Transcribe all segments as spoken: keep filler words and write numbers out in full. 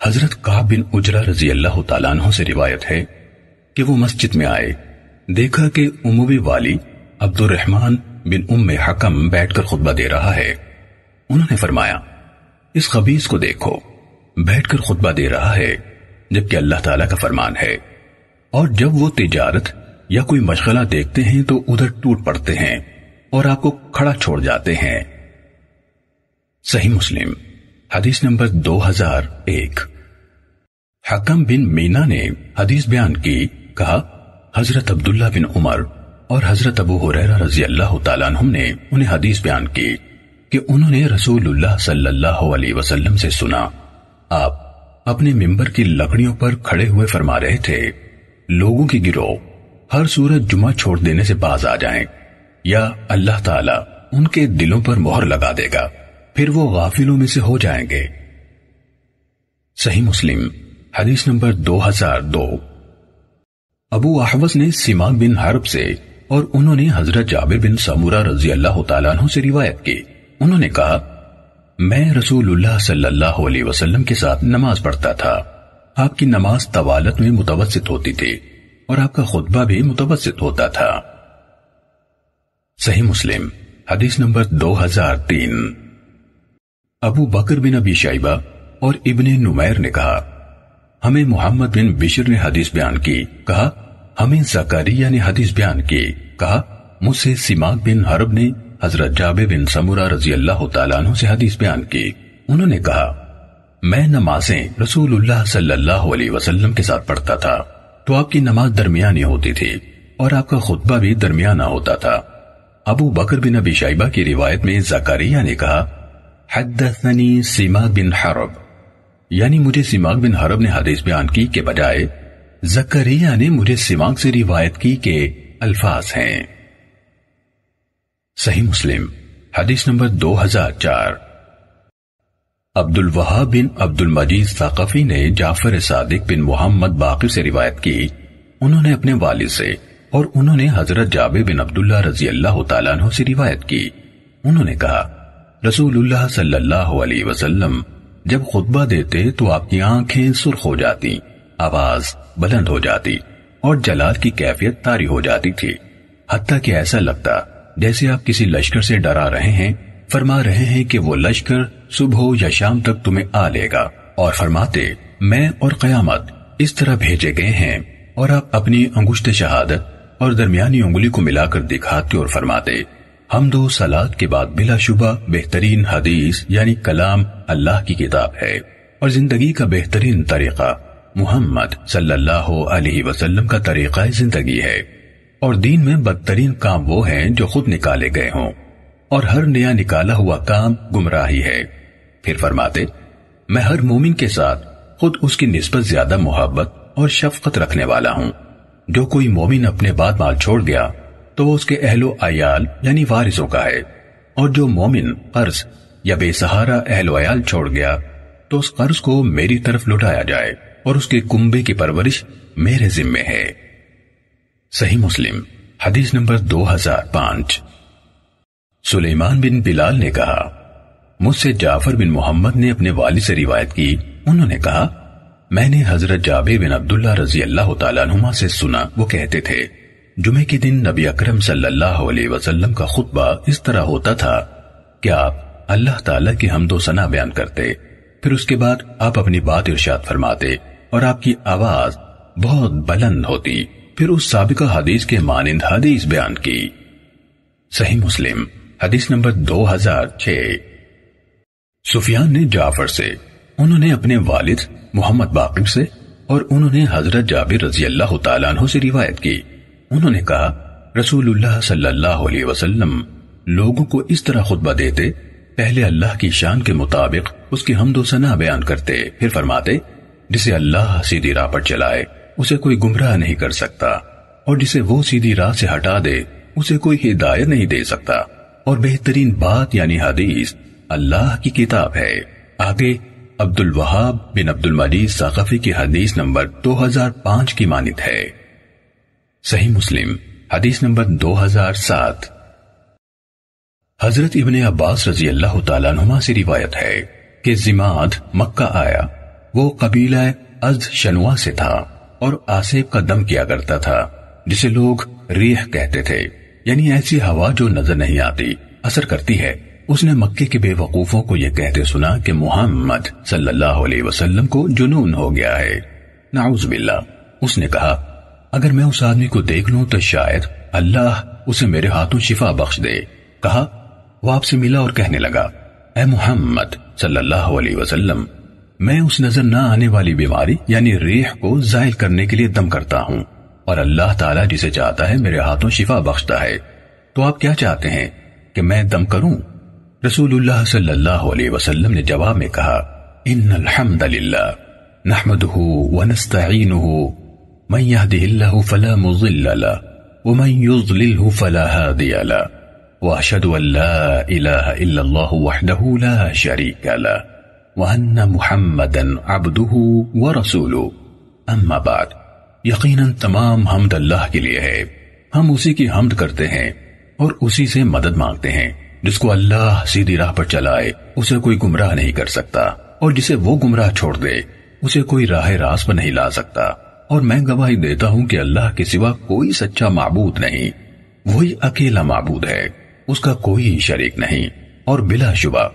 حضرت کعب بن عجرہ رضی اللہ تعالیٰ عنہ سے روایت ہے کہ وہ مسجد میں آئے، دیکھا کہ اموی والی عبد الرحمن بن ام حکم بیٹھ کر خطبہ دے رہا ہے۔ انہوں نے فرمایا، اس خبیث کو دیکھو، بیٹھ کر خطبہ دے رہا ہے جبکہ اللہ تعالیٰ کا فرمان ہے، اور جب وہ تجارت یا کوئی مشغلہ دیکھتے ہیں تو ادھر ٹوٹ پڑتے ہیں اور آپ کو کھڑا چھوڑ جاتے ہیں۔ صحیح مسلم حدیث نمبر دو ہزار ایک۔ حکم بن مینا نے حدیث بیان کی، کہا حضرت عبداللہ بن عمر اور حضرت ابو ہریرہ رضی اللہ تعالیٰ عنہم نے انہیں حدیث بیان کی کہ انہوں نے رسول اللہ صلی اللہ علیہ وسلم سے سنا، آپ اپنے ممبر کی لکڑیوں پر کھڑے ہوئے فرما رہے تھے، لوگوں کی گروہ ہر صورت جمعہ چھوڑ دینے سے باز آ جائیں یا اللہ تعالیٰ ان کے دلوں پر مہر لگا دے گا، پھر وہ غافلوں میں سے ہو جائیں گے۔ صحیح مسلم حدیث نمبر دو ہزار دو۔ ابو احوص نے سماک بن حرب سے اور انہوں نے حضرت جابر بن سمورہ رضی اللہ تعالیٰ عنہ سے روایت کی، انہوں نے کہا، میں رسول اللہ صلی اللہ علیہ وسلم کے ساتھ نماز پڑھتا تھا، آپ کی نماز طوالت میں متوسط ہوتی تھی اور آپ کا خطبہ بھی متوسط ہوتا تھا۔ صحیح مسلم حدیث نمبر دو ہزار تین۔ ابو بکر بن ابی شیبہ اور ابن نمیر نے کہا، ہمیں محمد بن بشر نے حدیث بیان کی، کہا ہمیں زکریا نے حدیث بیان کی، کہا مجھ سے سماک بن حرب نے حضرت جابر بن سمورہ رضی اللہ تعالیٰ عنہ سے حدیث بیان کی، انہوں نے کہا میں نمازیں رسول اللہ صلی اللہ علیہ وسلم کے ساتھ پڑھتا تھا تو آپ کی نماز درمیانی ہوتی تھی اور آپ کا خطبہ بھی درمیانہ ہوتا تھا۔ ابو بکر بن ابی شیبہ کی روایت میں زکریا نے کہا حدثنی سماک بن حرب، یعنی مجھے سماک بن حرب نے حدیث بیان کی کے بجائے زکریا نے مجھے سماک سے روایت کی کے الفاظ ہیں۔ صحیح مسلم حدیث نمبر دو ہزار چار۔ عبد الوہاب بن عبد المجید ثقفی نے جعفر صادق بن محمد باقر سے روایت کی، انہوں نے اپنے والد سے اور انہوں نے حضرت جابر بن عبداللہ رضی اللہ تعالیٰ عنہ سے روایت کی، انہوں نے کہا رسول اللہ صلی اللہ علیہ وسلم جب خطبہ دیتے تو آپ کی آنکھیں سرخ ہو جاتی، آواز بلند ہو جاتی اور جلال کی کیفیت طاری ہو جاتی تھی، حتیٰ کہ ایسا لگتا جیسے آپ کسی لشکر سے ڈرا رہے ہیں، فرما رہے ہیں کہ وہ لشکر صبح یا شام تک تمہیں آ لے گا، اور فرماتے میں اور قیامت اس طرح بھیجے گئے ہیں، اور آپ اپنی انگشت شہادت اور درمیانی انگلی کو ملا کر دکھاتے اور فرماتے حمد و صلات کے بعد بلا شبہ بہترین حدیث یعنی کلام اللہ کی کتاب ہے، اور زندگی کا بہترین طریقہ محمد صلی اللہ علیہ وسلم کا طریقہ زندگی ہے، اور دین میں بدترین کام وہ ہیں جو خود نکالے گئے ہوں، اور ہر نیا نکالا ہوا کام گمراہی ہے۔ پھر فرماتے میں ہر مومن کے ساتھ خود اس کی نسبت زیادہ محبت اور شفقت رکھنے والا ہوں، جو کوئی مومن اپنے بعد مال چھوڑ گیا تو وہ اس کے اہل و عیال یعنی وارثوں کا ہے، اور جو مومن قرض یا بے سہارا اہل و عیال چھوڑ گیا تو اس قرض کو میری طرف لوٹایا جائے اور اس کے کنبے کی پرورش میرے ذمے ہے۔ صحیح مسلم حدیث نمبر دو ہزار پانچ۔ سلیمان بن بلال نے کہا مجھ سے جعفر بن محمد نے اپنے والد سے روایت کی، انہوں نے کہا میں نے حضرت جابر بن عبداللہ رضی اللہ تعالیٰ عنہما سے سنا، وہ کہتے تھے جمعے کے دن نبی اکرم صلی اللہ علیہ وسلم کا خطبہ اس طرح ہوتا تھا کہ آپ اللہ تعالیٰ کی حمد و ثنا بیان کرتے، پھر اس کے بعد آپ اپنی بات ارشاد فرماتے اور آپ کی آواز بہت بلند ہوتی، پھر اس سابقہ حدیث کے مانند حدیث بیان کی۔ صحیح مسلم حدیث نمبر دو ہزار چھ۔ سفیان نے جعفر سے، انہوں نے اپنے والد محمد باقر سے اور انہوں نے حضرت جابر رضی اللہ تعالیٰ عنہ سے روایت کی، انہوں نے کہا رسول اللہ صلی اللہ علیہ وسلم لوگوں کو اس طرح خطبہ دیتے، پہلے اللہ کی شان کے مطابق اس کی حمد و ثنا بیان کرتے، پھر فرماتے جسے اللہ سیدھی راہ پر چلائے اسے کوئی گمراہ نہیں کر سکتا، اور جسے وہ سیدھی راہ سے ہٹا دے اسے کوئی ہدایت نہیں دے سکتا، اور بہترین بات یعنی حدیث اللہ کی کتاب ہے۔ آگے عبد الوہاب بن عبد المجید ثقفی کی حدیث نمبر دو ہزار پانچ کی مانند ہے۔ صحیح مسلم حدیث نمبر دو ہزار سات۔ حضرت ابن عباس رضی اللہ تعالیٰ عنہما سے روایت ہے کہ زماد مکہ آیا، وہ قبیلہ ازد شنوا سے تھا اور آسیب کا دم کیا کرتا تھا جسے لوگ ریح کہتے تھے، یعنی ایسی ہوا جو نظر نہیں آتی اثر کرتی ہے۔ اس نے مکے کے بے وقوفوں کو یہ کہتے سنا کہ محمد صلی اللہ علیہ وسلم کو جنون ہو گیا ہے، نعوذ باللہ۔ اس نے کہا اگر میں اس آدمی کو دیکھ لوں تو شاید اللہ اسے میرے ہاتھوں شفا بخش دے۔ کہا وہ آپ سے ملا اور کہنے لگا اے محمد صلی اللہ علیہ وسلم، میں اس نظر نہ آنے والی بیماری یعنی ریح کو زائل کرنے کے لیے دم کرتا ہوں، اور اللہ تعالیٰ جسے چاہتا ہے میرے ہاتھوں شفا بخشتا ہے، تو آپ کیا چاہتے ہیں کہ میں دم کروں؟ رسول اللہ صلی اللہ علیہ وسلم نے جواب میں کہا ان الحمد للہ نحمده ونستعینه من يهده الله فلا مضل له ومن يضلله فلا هادي له واشهد ان لا اله الا الله وحده لا شريك له وان محمدا عبده ورسوله اما بعد، یقیناً تمام حمد اللہ کے لیے ہے، ہم اسی کی حمد کرتے ہیں اور اسی سے مدد مانگتے ہیں۔ جس کو اللہ سیدھی راہ پر چلائے اسے کوئی گمراہ نہیں کر سکتا، اور جسے وہ گمراہ چھوڑ دے اسے کوئی راہ راست پر نہیں لا سکتا، اور میں گواہی دیتا ہوں کہ اللہ کے سوا کوئی سچا معبود نہیں، وہی اکیلا معبود ہے، اس کا کوئی شریک نہیں، اور بلا شبہ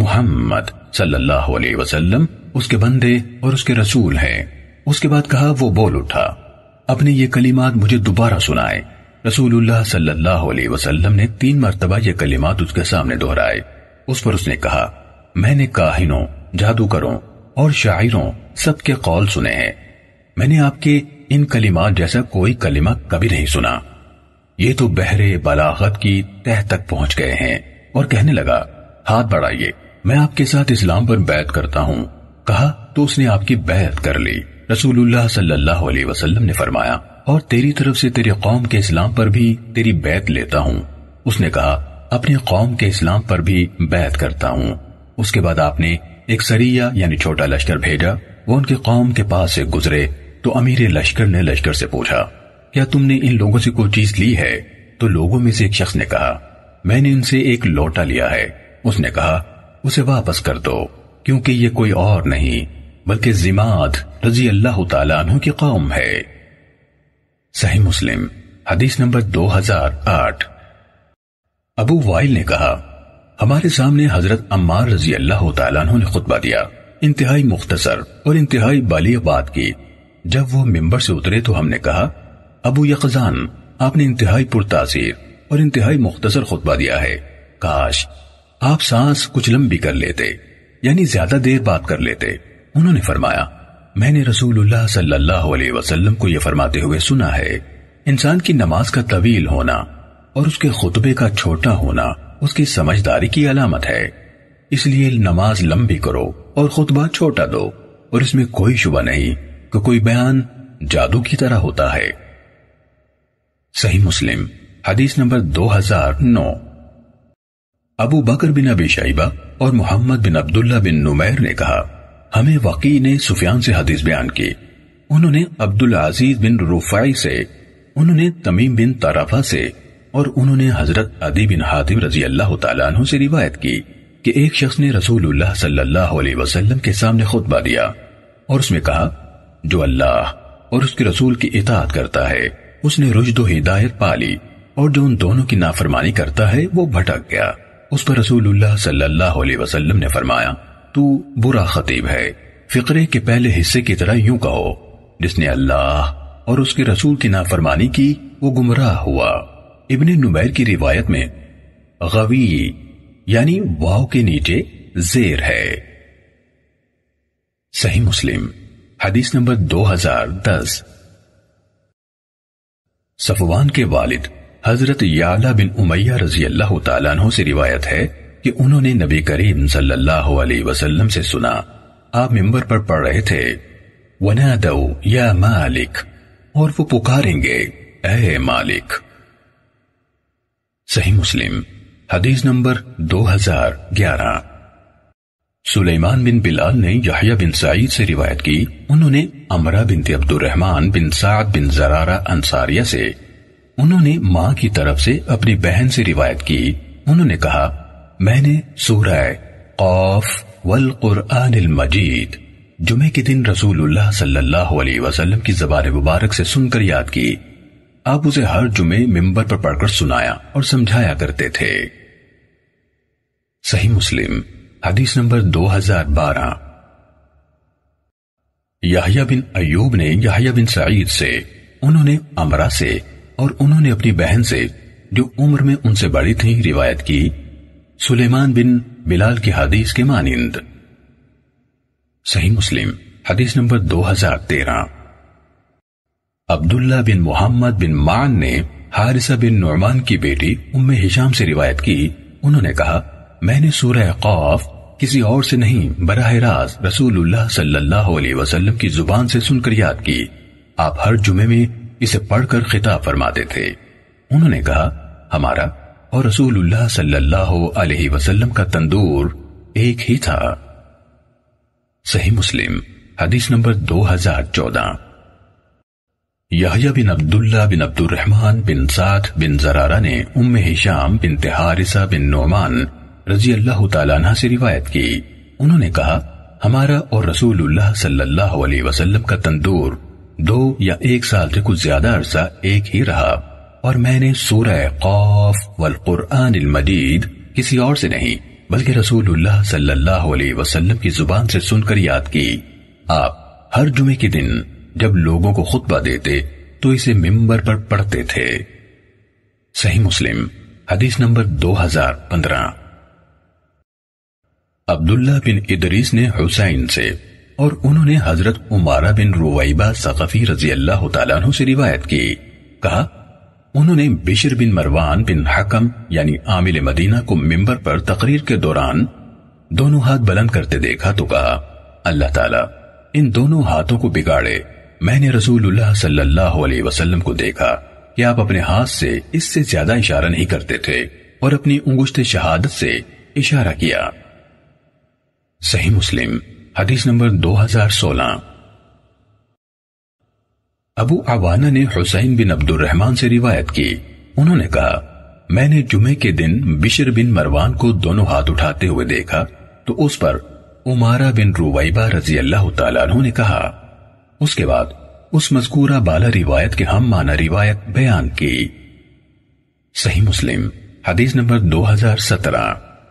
محمد صلی اللہ علیہ وسلم اس کے بندے اور اس کے رسول ہیں۔ اس کے بعد کہا وہ بول اٹھا اپنے یہ کلمات مجھے دوبارہ سنائے۔ رسول اللہ صلی اللہ علیہ وسلم نے تین مرتبہ یہ کلمات اس کے سامنے دہرائے۔ اس پر اس نے کہا میں نے کاہنوں، جادوگروں اور شاعروں سب کے قول سنے ہیں، میں نے آپ کے ان کلمات جیسا کوئی کلمہ کبھی نہیں سنا، یہ تو بحر بلاغت کی تہ تک پہنچ گئے ہیں۔ اور کہنے لگا ہاتھ بڑھائیے، میں آپ کے ساتھ اسلام پر بیعت کرتا ہوں۔ کہا تو اس نے آپ کی بیعت کر لی۔ رسول اللہ صلی اللہ علیہ وسلم نے فرمایا اور تیری طرف سے تیری قوم کے اسلام پر بھی تیری بیعت لیتا ہوں۔ اس نے کہا اپنی قوم کے اسلام پر بھی بیعت کرتا ہوں۔ اس کے بعد آپ نے ایک سریہ یعنی چھوٹا لشکر بھیجا، وہ ان کی قوم کے پاس سے گزرے تو امیر لشکر نے لشکر سے پوچھا کیا تم نے ان لوگوں سے کوئی چیز لی ہے؟ تو لوگوں میں سے ایک شخص نے کہا میں نے ان سے ایک لوٹا لیا ہے۔ اس نے کہا اسے واپس کر دو، کیونکہ یہ کوئی اور نہیں بلکہ زماد رضی اللہ تعالیٰ عنہ کی قوم ہے۔ صحیح مسلم حدیث نمبر دو ہزار آٹھ۔ ابو وائل نے کہا ہمارے سامنے حضرت عمار رضی اللہ تعالیٰ عنہ نے خطبہ دیا، انتہائی مختصر اور انتہائی بلیغ بات کی۔ جب وہ ممبر سے اترے تو ہم نے کہا ابو یقظان آپ نے انتہائی پرتاثیر اور انتہائی مختصر خطبہ دیا ہے، کاش آپ سانس کچھ لمبی کر لیتے، یعنی زیادہ دیر بات کر لیتے۔ انہوں نے فرمایا میں نے رسول اللہ صلی اللہ علیہ وسلم کو یہ فرماتے ہوئے سنا ہے انسان کی نماز کا طویل ہونا اور اس کے خطبے کا چھوٹا ہونا اس کی سمجھداری کی علامت ہے، اس لیے نماز لمبی کرو اور خطبہ چھوٹا دو، اور اس میں کوئی شبہ نہیں کہ کوئی بیان جادو کی طرح ہوتا ہے۔ صحیح مسلم حدیث نمبر دو ہزار نو۔ ابو بکر بن ابی شیبہ اور محمد بن عبداللہ بن نمیر نے کہا ہمیں وقی نے سفیان سے حدیث بیان کی، انہوں نے عبدالعزیز بن رفاعی سے، انہوں نے تمیم بن طرفہ سے، اور انہوں نے حضرت عدی بن حاتم رضی اللہ تعالیٰ عنہ سے روایت کی کہ ایک شخص نے رسول اللہ صلی اللہ علیہ وسلم کے سامنے خطبہ دیا اور اس میں کہا جو اللہ اور اس کے رسول کی اطاعت کرتا ہے اس نے رشد و ہدایت پالی، اور جو ان دونوں کی نافرمانی کرتا ہے وہ بھٹک گیا۔ اس پر رسول اللہ صلی اللہ علیہ وسلم نے فرمایا تو برا خطیب ہے، فقرے کے پہلے حصے کی طرح یوں کہو جس نے اللہ اور اس کے رسول کی نافرمانی کی وہ گمراہ ہوا۔ ابن نمیر کی روایت میں غوی یعنی واو کے نیچے زیر ہے۔ صحیح مسلم حدیث نمبر دو ہزار دس۔ صفوان کے والد حضرت یعلا بن امیہ رضی اللہ تعالیٰ عنہ سے روایت ہے کہ انہوں نے نبی کریم صلی اللہ علیہ وسلم سے سنا آپ ممبر پر پڑھ رہے تھے وَنَادَوْا يَا مَالِكَ، اور وہ پکاریں گے اے مالک۔ صحیح مسلم حدیث نمبر دو ہزار گیارہ۔ سلیمان بن بلال نے یحییٰ بن سعید سے روایت کی، انہوں نے عمرہ بنت عبد الرحمن بن سعد بن زرارہ انصاریہ سے، انہوں نے ماں کی طرف سے اپنی بہن سے روایت کی، انہوں نے کہا میں نے سورہ قاف والقرآن المجید جمعے کے دن رسول اللہ صلی اللہ علیہ وسلم کی زبان مبارک سے سن کر یاد کی. آپ اسے ہر جمعے ممبر پر پڑھ کر سنایا اور سمجھایا کرتے تھے. صحیح مسلم حدیث نمبر دو ہزار بارہ. یحییٰ بن ایوب نے یحییٰ بن سعید سے، انہوں نے امرہ سے اور انہوں نے اپنی بہن سے جو عمر میں ان سے بڑی تھیں روایت کی، سلیمان بن بلال کی حدیث کے مانند. صحیح مسلم حدیث نمبر دو ہزار تیرہ. عبداللہ بن محمد بن معن نے حارثہ بن نعمان کی بیٹی ام ہشام سے روایت کی، انہوں نے کہا میں نے سورہ قاف کسی اور سے نہیں براہ راست رسول اللہ صلی اللہ علیہ وسلم کی زبان سے سن کر یاد کی. آپ ہر جمعے میں اسے پڑھ کر خطاب فرماتے تھے. انہوں نے کہا ہمارا اور رسول اللہ صلی اللہ علیہ وسلم کا تندور ایک ہی تھا. صحیح مسلم حدیث نمبر دو ہزار چودہ. یحییٰ بن عبداللہ بن عبد الرحمن بن سعد بن زرارہ نے ام ہشام بنت حارثہ بن نعمان رضی اللہ تعالیٰ عنہ سے روایت کی. انہوں نے کہا ہمارا اور رسول اللہ صلی اللہ علیہ وسلم کا تندور دو یا ایک سال سے کچھ زیادہ عرصہ ایک ہی رہا، اور میں نے سورہ قاف والقرآن المجید کسی اور سے نہیں بلکہ رسول اللہ صلی اللہ علیہ وسلم کی زبان سے سن کر یاد کی. آپ ہر جمعے کے دن جب لوگوں کو خطبہ دیتے تو اسے ممبر پر پڑھتے تھے. صحیح مسلم حدیث نمبر دو ہزار پندرہ. عبداللہ بن ادریس نے حسین سے اور انہوں نے حضرت عمارہ بن رویبہ ثقفی رضی اللہ تعالیٰ عنہ سے روایت کی. کہا انہوں نے بشر بن مروان بن حکم یعنی عامل مدینہ کو ممبر پر تقریر کے دوران دونوں ہاتھ بلند کرتے دیکھا تو کہا اللہ تعالیٰ ان دونوں ہاتھوں کو بگاڑے. میں نے رسول اللہ صلی اللہ علیہ وسلم کو دیکھا کہ آپ اپنے ہاتھ سے اس سے زیادہ اشارہ نہیں کرتے تھے اور اپنی انگشت شہادت سے اشارہ کیا. صحیح مسلم حدیث نمبر دو ہزار سولہ. ابو عوانہ نے حسین بن عبد الرحمن سے روایت کی. انہوں نے کہا میں نے جمعے کے دن بشر بن مروان کو دونوں ہاتھ اٹھاتے ہوئے دیکھا تو اس پر عمارہ بن رویبہ رضی اللہ تعالیٰ عنہ نے کہا. اس کے بعد اس مذکورہ بالا روایت کے ہم معنی روایت بیان کی. صحیح مسلم حدیث نمبر دو ہزار سترہ.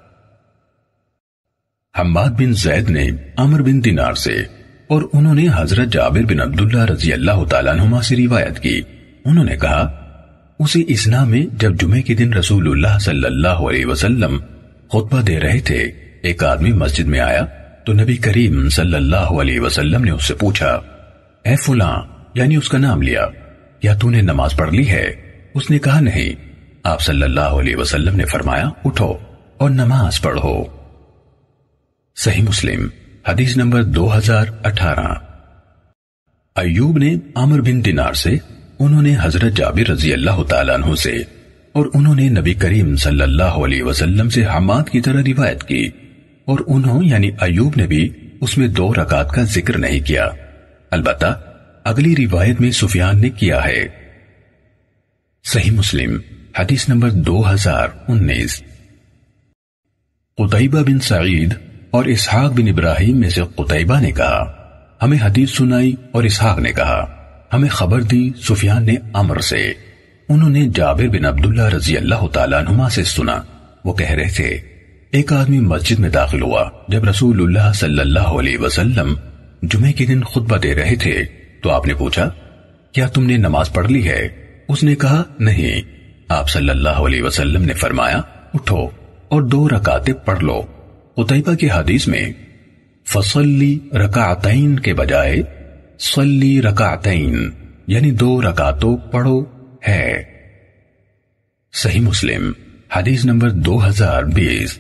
حماد بن زید نے عمر بن دینار سے اور انہوں نے حضرت جابر بن عبداللہ رضی اللہ تعالیٰ عنہما سے روایت کی. انہوں نے کہا اسی اسنا میں جب جمعے کے دن رسول اللہ صلی اللہ علیہ وسلم خطبہ دے رہے تھے ایک آدمی مسجد میں آیا تو نبی کریم صلی اللہ علیہ وسلم نے اس سے پوچھا اے فلاں یعنی اس کا نام لیا کیا تو نے نماز پڑھ لی ہے؟ اس نے کہا نہیں. آپ صلی اللہ علیہ وسلم نے فرمایا اٹھو اور نماز پڑھو. صحیح مسلم حدیث نمبر دو ہزار اٹھارہ. ایوب نے عمر بن دینار سے انہوں نے حضرت جابر رضی اللہ تعالیٰ عنہ سے اور انہوں نے نبی کریم صلی اللہ علیہ وسلم سے حماد کی طرح روایت کی اور انہوں یعنی ایوب نے بھی اس میں دو رکعت کا ذکر نہیں کیا. البتہ اگلی روایت میں سفیان نے کیا ہے. صحیح مسلم حدیث نمبر دو ہزار انیس. قتیبہ بن سعید اور اسحاق بن ابراہیم میں سے قتیبہ نے کہا ہمیں حدیث سنائی اور اسحاق نے کہا ہمیں خبر دی سفیان نے عمر سے. انہوں نے جابر بن عبداللہ رضی اللہ تعالیٰ عنہما سے سنا. وہ کہہ رہے تھے ایک آدمی مسجد میں داخل ہوا جب رسول اللہ صلی اللہ علیہ وسلم جمعے کے دن خطبہ دے رہے تھے تو آپ نے پوچھا کیا تم نے نماز پڑھ لی ہے؟ اس نے کہا نہیں. آپ صلی اللہ علیہ وسلم نے فرمایا اٹھو اور دو رکعتیں پڑھ لو. قتیبہ کی حدیث میں فصلی رکعتین کے بجائے صلی رکعتین یعنی دو رکعتوں پڑھو ہے. صحیح مسلم حدیث نمبر دو ہزار بیس.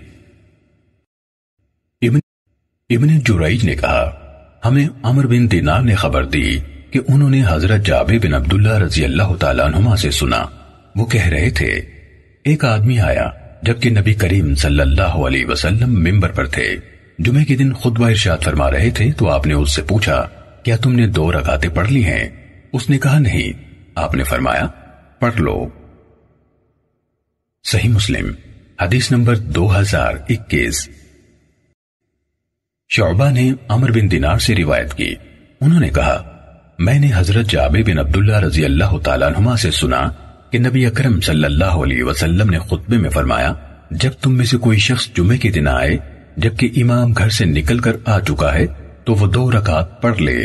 ابن ابن جریج نے کہا ہمیں عمر بن دینار نے خبر دی کہ انہوں نے حضرت جابر بن عبداللہ رضی اللہ تعالیٰ عنہما سے سنا. وہ کہہ رہے تھے ایک آدمی آیا جبکہ نبی کریم صلی اللہ علیہ وسلم منبر پر تھے. جمعے کے دن خطبہ ارشاد فرما رہے تھے تو آپ نے اس سے پوچھا کیا تم نے دو رکعتیں پڑھ لی ہیں؟ اس نے کہا نہیں. آپ نے فرمایا پڑھ لو. صحیح مسلم حدیث نمبر دو ہزار اکیس. شعبہ نے عمر بن دینار سے روایت کی، انہوں نے کہا میں نے حضرت جابر بن عبداللہ رضی اللہ تعالیٰ عنہما سے سنا کہ نبی اکرم صلی اللہ علیہ وسلم نے خطبے میں فرمایا، جب تم میں سے کوئی شخص جمعے کے دن آئے جبکہ امام گھر سے نکل کر آ چکا ہے تو وہ دو رکعت پڑھ لے۔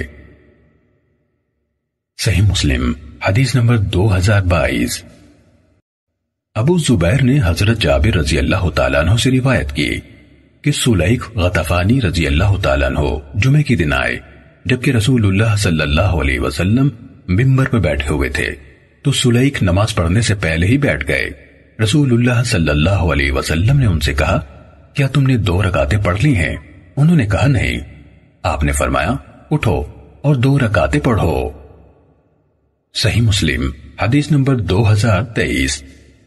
صحیح مسلم حدیث نمبر دو ہزار بائیس۔ ابو زبیر نے حضرت جابر رضی اللہ تعالیٰ عنہ سے روایت کی کہ سلیخ غطفانی رضی اللہ تعالیٰ عنہ جمعے کے دن آئے جبکہ رسول اللہ صلی اللہ علیہ وسلم ممبر پر بیٹھے ہوئے تھے تو سلیخ نماز پڑھنے سے پہلے ہی بیٹھ گئے۔ رسول اللہ صلی اللہ علیہ وسلم نے ان سے کہا کیا تم نے دو رکعتیں پڑھ لی ہیں؟ انہوں نے کہا نہیں۔ آپ نے فرمایا اٹھو اور دو رکعتیں پڑھو۔ صحیح مسلم حدیث نمبر دو ہزار تیئیس۔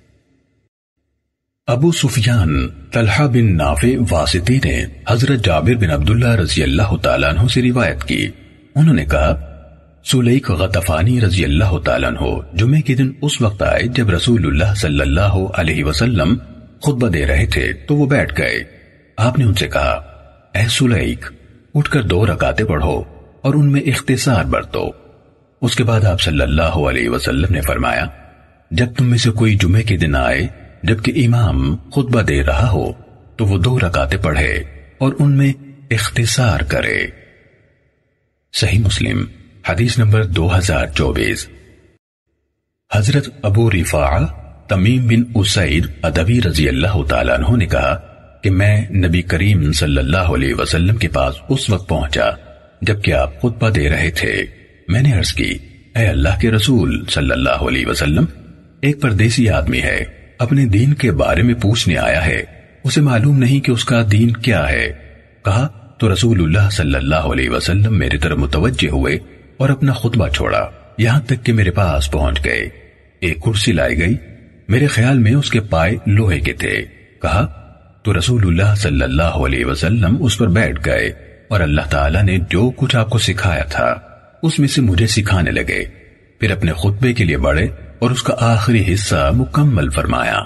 ابو سفیان طلحہ بن نافع واسطی نے حضرت جابر بن عبداللہ رضی اللہ تعالیٰ عنہ سے روایت کی، انہوں نے کہا سلیخ غطفانی رضی اللہ تعالیٰ عنہ جمعے کے دن اس وقت آئے جب رسول اللہ صلی اللہ علیہ وسلم خطبہ دے رہے تھے تو وہ بیٹھ گئے۔ آپ نے ان سے کہا اے سلیخ اٹھ کر دو رکعتیں پڑھو اور ان میں اختصار برتو۔ اس کے بعد آپ صلی اللہ علیہ وسلم نے فرمایا جب تم میں سے کوئی جمعے کے دن آئے جبکہ امام خطبہ دے رہا ہو تو وہ دو رکعتیں پڑھے اور ان میں اختصار کرے۔ صحیح مسلم حدیث نمبر دو ہزار چوبیس۔ حضرت ابو رفاعہ تمیم بن اسید ادوی رضی اللہ تعالیٰ عنہ نے کہا کہ میں نبی کریم صلی اللہ علیہ وسلم کے پاس اس وقت پہنچا جبکہ آپ خطبہ دے رہے تھے۔ میں نے عرض کی اے اللہ کے رسول صلی اللہ علیہ وسلم، ایک پردیسی آدمی ہے، اپنے دین کے بارے میں پوچھنے آیا ہے، اسے معلوم نہیں کہ اس کا دین کیا ہے۔ کہا تو رسول اللہ صلی اللہ علیہ وسلم میری طرف متوجہ ہوئے اور اپنا خطبہ چھوڑا یہاں تک کہ میرے پاس پہنچ گئے۔ ایک کرسی لائی گئی، میرے خیال میں اس کے پائے لوہے کے تھے۔ کہا تو رسول اللہ صلی اللہ علیہ وسلم اس پر بیٹھ گئے اور اللہ تعالیٰ نے جو کچھ آپ کو سکھایا تھا اس میں سے مجھے سکھانے لگے، پھر اپنے خطبے کے لیے بڑھے اور اس کا آخری حصہ مکمل فرمایا۔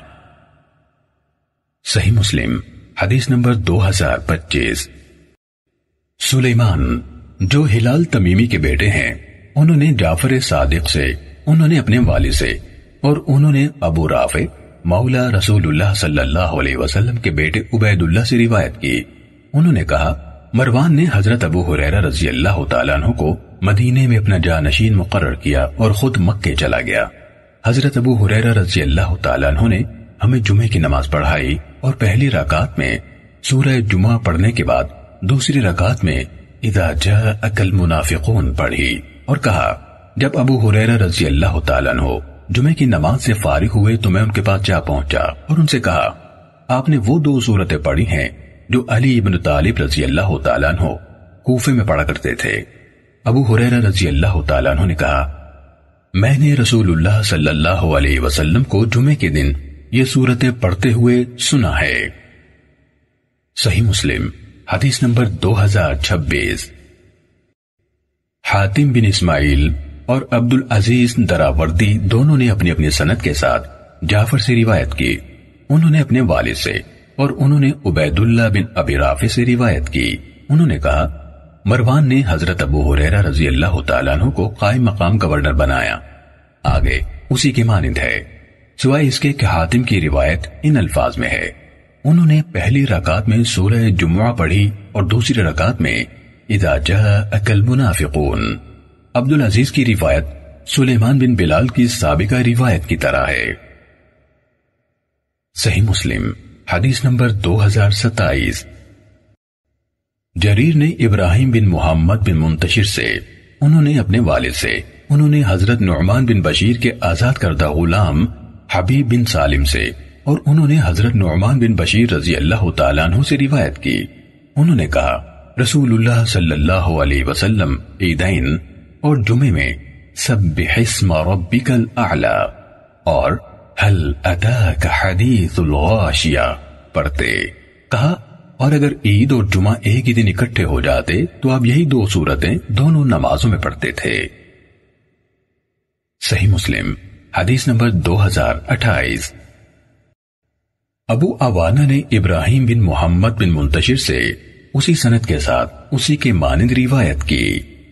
صحیح مسلم حدیث نمبر دو ہزار پچیس۔ سلیمان جو ہلال تمیمی کے بیٹے ہیں، انہوں نے جعفر صادق سے، انہوں نے اپنے والد سے اور انہوں نے ابو رافع مولا رسول اللہ صلی اللہ علیہ وسلم کے بیٹے عبید اللہ سے روایت کی۔ انہوں نے کہا مروان نے حضرت ابو ہریرہ رضی اللہ تعالیٰ عنہ کو مدینے میں اپنا جانشین مقرر کیا اور خود مکے چلا گیا۔ حضرت ابو ہریرہ رضی اللہ تعالیٰ عنہ نے ہمیں جمعے کی نماز پڑھائی اور پہلی رکعت میں سورہ جمعہ پڑھنے کے بعد دوسری رکعت میں اذا جاءک المنافقون پڑھی اور کہا جب ابو ہریرہ رضی اللہ تعالیٰ عنہ جمعے کی نماز سے فارغ ہوئے تو میں ان کے پاس جا پہنچا اور ان سے کہا آپ نے وہ دو سورتیں پڑھی ہیں جو علی ابن طالب رضی اللہ تعالیٰ عنہ کوفے میں پڑھا کرتے تھے۔ ابو ہریرہ رضی اللہ تعالیٰ عنہ نے کہا میں نے رسول اللہ صلی اللہ علیہ وسلم کو جمعے کے دن یہ سورتیں پڑھتے ہوئے سنا ہے۔ صحیح مسلم حدیث نمبر دو ہزار چھبیس۔ حاتم بن اسماعیل اور عبد العزیز دراوردی دونوں نے اپنی اپنی سند کے ساتھ جعفر سے روایت کی، انہوں نے اپنے والد سے اور انہوں نے عبید اللہ بن ابی رافع سے روایت کی۔ انہوں نے کہا مروان نے حضرت ابو ہریرہ رضی اللہ تعالیٰ عنہ کو قائم مقام گورنر بنایا، آگے اسی کے مانند ہے، سوائے اس کے کہ حاتم کی روایت ان الفاظ میں ہے انہوں نے پہلی رکعت میں سورہ جمعہ پڑھی اور دوسری رکعت میں اذا جاءک المنافقون۔ عبد العزیز کی روایت سلیمان بن بلال کی سابقہ روایت کی طرح ہے۔ صحیح مسلم حدیث نمبر دو ہزار ستائیس۔ جریر نے ابراہیم بن محمد بن منتشر سے، انہوں نے اپنے والد سے، انہوں نے حضرت نعمان بن بشیر کے آزاد کردہ غلام حبیب بن سالم سے اور انہوں نے حضرت نعمان بن بشیر رضی اللہ تعالیٰ عنہ سے روایت کی۔ انہوں نے کہا رسول اللہ صلی اللہ علیہ وسلم عیدین اور جمعے میں سبح اسم ربک الاعلی اور هل اتاک حدیث الغاشیہ پڑھتے۔ کہا اور اگر عید اور جمعہ ایک ہی دن اکٹھے ہو جاتے تو آپ یہی دو سورتیں دونوں نمازوں میں پڑھتے تھے۔ صحیح مسلم حدیث نمبر دو ہزار اٹھائیس۔ ابو عوانہ نے ابراہیم بن محمد بن منتشر سے، اسی سند کے ساتھ اسی کے مانند روایت کی۔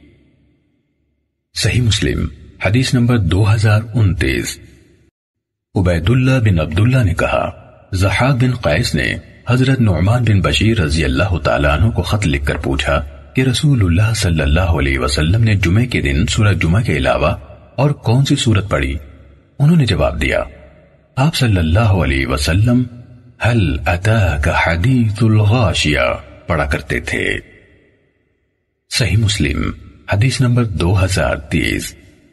صحیح مسلم حدیث نمبر دو ہزار انتیس۔ عبید اللہ بن عبداللہ نے کہا، ضحاک بن قیس نے حضرت نعمان بن بشیر رضی اللہ تعالیٰ عنہ کو خط لکھ کر پوچھا کہ رسول اللہ صلی اللہ علیہ وسلم نے جمعے کے دن سورہ جمعہ کے علاوہ اور کون سی سورت پڑھی؟ انہوں نے جواب دیا، آپ صلی اللہ علیہ وسلم ہل اتاک حدیث الغاشیہ پڑھا کرتے تھے۔ صحیح مسلم حدیث نمبر دو ہزار تیس۔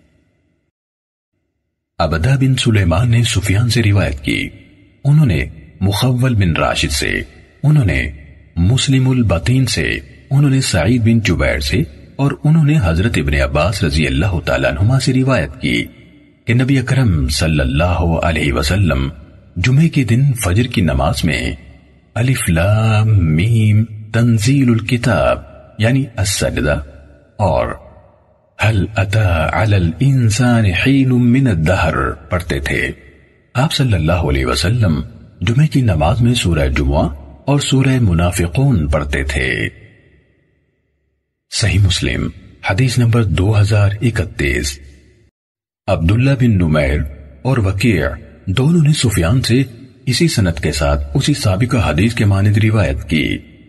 عبدہ بن سلیمان نے سفیان سے روایت کی، انہوں نے مخول بن راشد سے، انہوں نے مسلم البطین سے، انہوں نے سعید بن جبیر سے، اور انہوں نے حضرت ابن عباس رضی اللہ تعالیٰ عنہما سے روایت کی کہ نبی اکرم صلی اللہ علیہ وسلم جمعے کے دن فجر کی نماز میں الف لام میم تنزیل الکتاب یعنی السجدہ اور هل اتى على الانسان حين من الدهر پڑھتے تھے۔ آپ صلی اللہ علیہ وسلم جمعے کی نماز میں سورہ جمعہ اور سورہ منافقون پڑھتے تھے۔ صحیح مسلم حدیث نمبر دو ہزار اکتیس۔ عبداللہ بن نمیر اور وکیع دونوں نے سفیان سے اسی سند کے ساتھ اسی سابقہ حدیث کے مانند روایت کی۔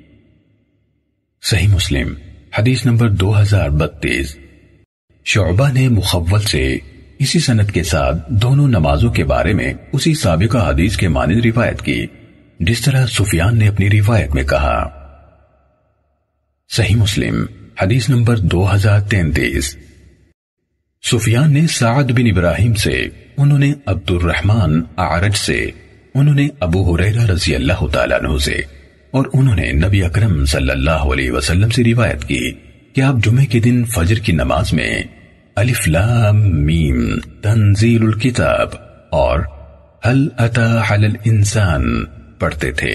صحیح مسلم حدیث نمبر دو ہزار بتیس۔ شعبہ نے مخول سے اسی سند کے ساتھ دونوں نمازوں کے بارے میں اسی سابقہ حدیث کے مانند روایت کی جس طرح سفیان نے اپنی روایت میں کہا۔ صحیح مسلم حدیث نمبر دو ہزار تینتیس۔ سفیان نے سعد بن ابراہیم سے، انہوں نے عبد الرحمن اعرج سے، انہوں نے ابو ہریرہ رضی اللہ تعالیٰ عنہ سے، اور انہوں نے نبی اکرم صلی اللہ علیہ وسلم سے روایت کی کہ آپ جمعے کے دن فجر کی نماز میں الف لام میم تنزیل الکتاب اور هل اتى على الانسان پڑھتے تھے۔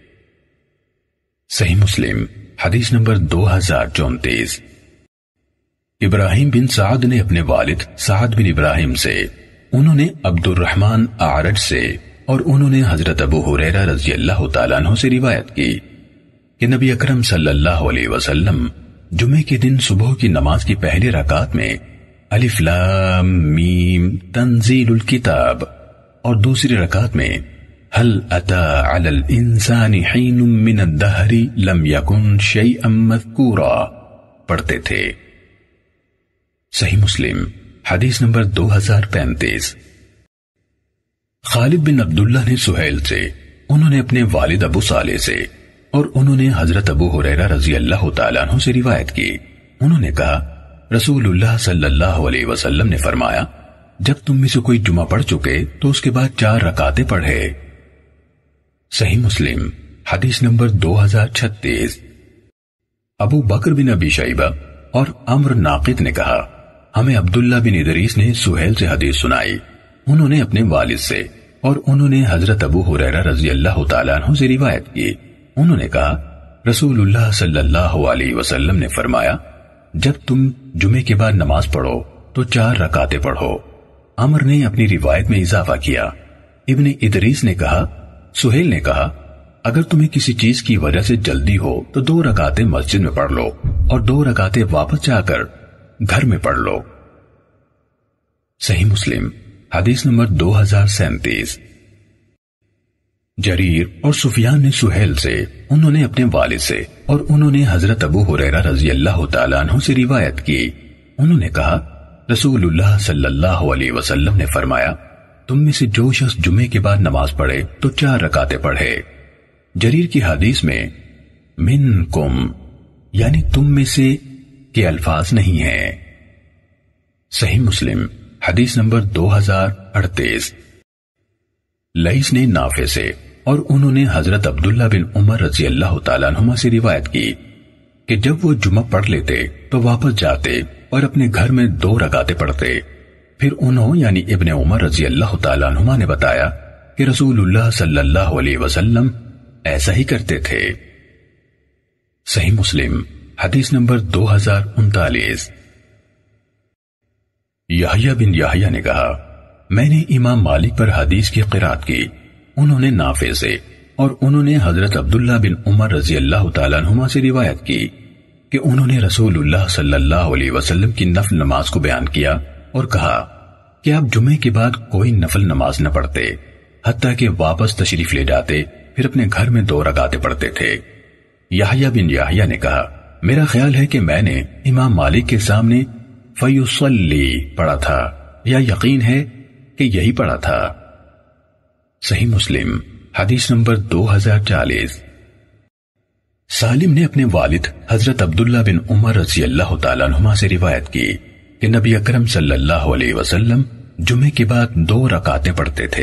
صحیح مسلم حدیث نمبر دو ہزار چونتیس۔ ابراہیم بن سعد نے اپنے والد سعد بن ابراہیم سے، انہوں نے عبد الرحمن اعرج سے، اور انہوں نے حضرت ابو ہریرہ رضی اللہ تعالیٰ عنہ سے روایت کی کہ نبی اکرم صلی اللہ علیہ وسلم جمعے کے دن صبح کی نماز کی پہلی رکعت میں الف لام میم تنزیل الکتاب اور دوسری رکعت میں هل اتى على الانسان حين من الدهر لم يكن شيئا مذكورا پڑھتے تھے۔ صحیح مسلم حدیث نمبر دو ہزار پینتیس۔ خالد بن عبداللہ نے سہیل سے، انہوں نے اپنے والد ابو صالح سے، اور انہوں نے حضرت ابو ہریرہ رضی اللہ تعالیٰ عنہ سے روایت کی، انہوں نے کہا رسول اللہ صلی اللہ علیہ وسلم نے فرمایا جب تم میں سے کوئی جمعہ پڑھ چکے تو اس کے بعد چار رکعتیں پڑھے۔ صحیح مسلم حدیث نمبر دو ہزار چھتیس۔ ابو بکر بن ابی شیبہ اور عمر ناقد نے کہا ہمیں عبداللہ بن ادریس نے سہیل سے حدیث سنائی، انہوں نے اپنے والد سے، اور انہوں نے حضرت ابو ہریرہ رضی اللہ تعالیٰ عنہ سے روایت کی، انہوں نے کہا رسول اللہ صلی اللہ علیہ وسلم نے فرمایا جب تم جمعے کے بعد نماز پڑھو تو چار رکعتیں پڑھو۔ عمر نے اپنی روایت میں اضافہ کیا۔ ابن ادریس نے کہا سہیل نے کہا اگر تمہیں کسی چیز کی وجہ سے جلدی ہو تو دو رکعتیں مسجد میں پڑھ لو اور دو رکعتیں واپس جا کر گھر میں پڑھ لو۔ صحیح مسلم حدیث نمبر دو ہزار سینتیس۔ جریر اور سفیان نے سہیل سے، انہوں نے اپنے والد سے، اور انہوں نے حضرت ابو ہریرہ رضی اللہ تعالیٰ عنہ سے روایت کی، انہوں نے کہا رسول اللہ صلی اللہ علیہ وسلم نے فرمایا تم میں سے جو شخص جمعے کے بعد نماز پڑھے تو چار رکعتیں پڑھے۔ جریر کی حدیث میں منکم یعنی تم میں سے کے الفاظ نہیں ہیں۔ صحیح مسلم حدیث نمبر دو ہزار اڑتیس۔ لئیس نے نافع سے، اور انہوں نے حضرت عبداللہ بن عمر رضی اللہ تعالیٰ عنہما سے روایت کی کہ جب وہ جمعہ پڑھ لیتے تو واپس جاتے اور اپنے گھر میں دو رکعتیں پڑھتے۔ پھر انہوں یعنی ابن عمر رضی اللہ تعالیٰ عنہما نے بتایا کہ رسول اللہ صلی اللہ علیہ وسلم ایسا ہی کرتے تھے۔ صحیح مسلم حدیث نمبر دو ہزار انتالیس۔ یحییٰ بن یحییٰ نے کہا میں نے امام مالک پر حدیث کی قرات کی، انہوں نے نافع سے، اور انہوں نے حضرت عبداللہ بن عمر رضی اللہ تعالیٰ عنہما سے روایت کی کہ انہوں نے رسول اللہ صلی اللہ علیہ وسلم کی نفل نماز کو بیان کیا اور کہا کہ آپ جمعے کے بعد کوئی نفل نماز نہ پڑھتے حتیٰ کہ واپس تشریف لے جاتے پھر اپنے گھر میں دو رکعتیں پڑھتے تھے۔ یحییٰ بن یحییٰ نے کہا میرا خیال ہے کہ میں نے امام مالک کے سامنے فیصلی پڑھا تھا یا یقین ہے کہ یہی پڑھا تھا۔ صحیح مسلم حدیث نمبر دو ہزار چالیس۔ سالم نے اپنے والد حضرت عبداللہ بن عمر رضی اللہ تعالیٰ عنہما سے روایت کی کہ نبی اکرم صلی اللہ علیہ وسلم جمعے کے بعد دو رکعتیں پڑھتے تھے۔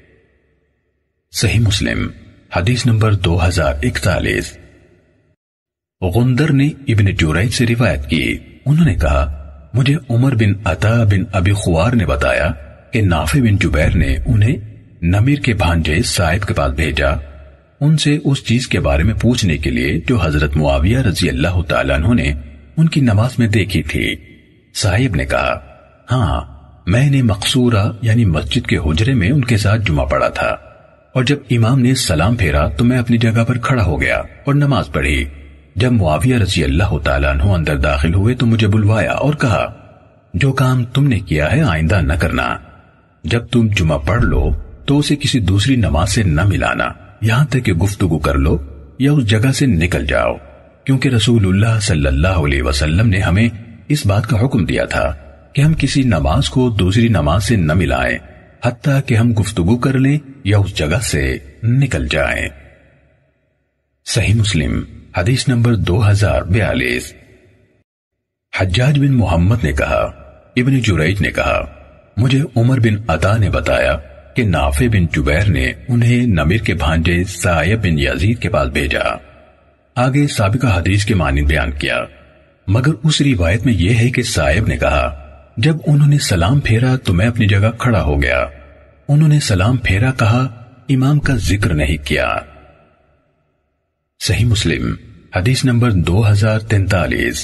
صحیح مسلم حدیث نمبر دو ہزار اکتالیس۔ غندر نے ابن جریج سے روایت کی، انہوں نے کہا مجھے عمر بن عطا بن ابی خوار نے بتایا کہ نافع بن جبیر نے انہیں نمیر کے بھانجے صاحب کے پاس بھیجا ان سے اس چیز کے بارے میں پوچھنے کے لیے جو حضرت معاویہ رضی اللہ تعالیٰ عنہ نے ان کی نماز میں دیکھی تھی۔ صاحب نے کہا ہاں میں نے مقصورہ یعنی مسجد کے حجرے میں ان کے ساتھ جمعہ پڑھا تھا، اور جب امام نے سلام پھیرا تو میں اپنی جگہ پر کھڑا ہو گیا اور نماز پڑھی۔ جب معاویہ رضی اللہ تعالیٰ عنہ اندر داخل ہوئے تو مجھے بلوایا اور کہا جو کام تم نے کیا ہے آئندہ نہ کرنا، جب تم جمعہ پڑھ لو تو اسے کسی دوسری نماز سے نہ ملانا یہاں تک کہ گفتگو کر لو یا اس جگہ سے نکل جاؤ، کیونکہ رسول اللہ صلی اللہ علیہ وسلم نے ہمیں اس بات کا حکم دیا تھا کہ ہم کسی نماز کو دوسری نماز سے نہ ملائیں حتیٰ کہ ہم گفتگو کر لیں یا اس جگہ سے نکل جائیں۔ صحیح مسلم حدیث نمبر دو ہزار بیالیس۔ حجاج بن محمد نے کہا ابن جریج نے کہا مجھے عمر بن عطا نے بتایا کہ نافع بن جبیر نے انہیں نمیر کے بھانجے سائب بن یزید کے پاس بھیجا۔ آگے سابقہ حدیث کے معنی بیان کیا، مگر اس روایت میں یہ ہے کہ سائب نے کہا جب انہوں نے سلام پھیرا تو میں اپنی جگہ کھڑا ہو گیا، انہوں نے سلام پھیرا کہا، امام کا ذکر نہیں کیا۔ صحیح مسلم حدیث نمبر دو ہزار تینتالیس۔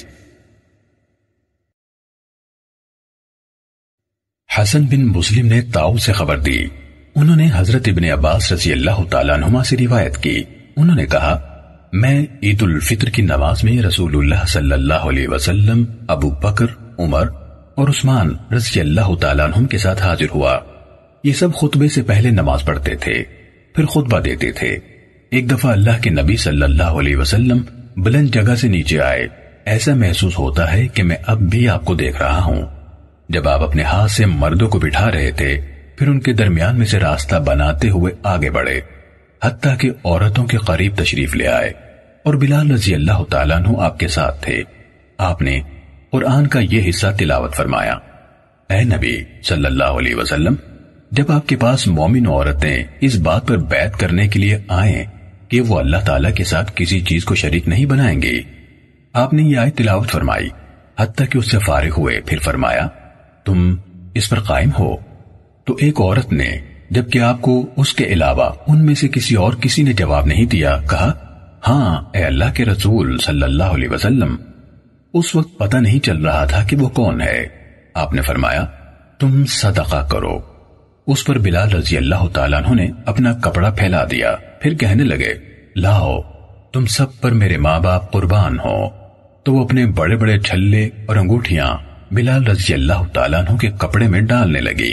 حسن بن مسلم نے تاؤ سے خبر دی، انہوں نے حضرت ابن عباس رضی اللہ تعالیٰ عنہما سے روایت کی، انہوں نے کہا میں عید الفطر کی نماز میں رسول اللہ صلی اللہ علیہ وسلم، ابو بکر، عمر اور عثمان رضی اللہ تعالیٰ عنہم کے ساتھ حاضر ہوا۔ یہ سب خطبے سے پہلے نماز پڑھتے تھے، پھر خطبہ دیتے تھے۔ ایک دفعہ اللہ کے نبی صلی اللہ علیہ وسلم بلند جگہ سے نیچے آئے، ایسا محسوس ہوتا ہے کہ میں اب بھی آپ کو دیکھ رہا ہوں۔ جب آپ اپنے ہاتھ سے مردوں کو بٹھا رہے تھے پھر ان کے درمیان میں سے راستہ بناتے ہوئے آگے بڑھے حتیٰ کہ عورتوں کے قریب تشریف لے آئے، اور بلال رضی اللہ تعالیٰ عنہ آپ کے ساتھ تھے۔ آپ نے قرآن کا یہ حصہ تلاوت فرمایا، اے نبی صلی اللہ علیہ وسلم، جب آپ کے پاس مومن عورتیں اس بات پر بیعت کرنے کے لیے آئیں کہ وہ اللہ تعالیٰ کے ساتھ کسی چیز کو شریک نہیں بنائیں گے، آپ نے یہ آیت تلاوت فرمائی حتیٰ کہ اس سے فارغ ہوئے، پھر فرمایا تم اس پر قائم ہو؟ تو ایک عورت نے جبکہ آپ کو اس کے علاوہ ان میں سے کسی اور کسی نے جواب نہیں دیا کہا ہاں اے اللہ کے رسول صلی اللہ علیہ وسلم۔ اس وقت پتہ نہیں چل رہا تھا کہ وہ کون ہے۔ آپ نے فرمایا تم صدقہ کرو۔ اس پر بلال رضی اللہ تعالیٰ عنہ نے اپنا کپڑا پھیلا دیا، پھر کہنے لگے لاؤ تم سب پر میرے ماں باپ قربان ہو۔ تو وہ اپنے بڑے بڑے چھلے اور انگوٹھیاں بلال رضی اللہ تعالیٰ عنہ کے کپڑے میں ڈالنے لگی۔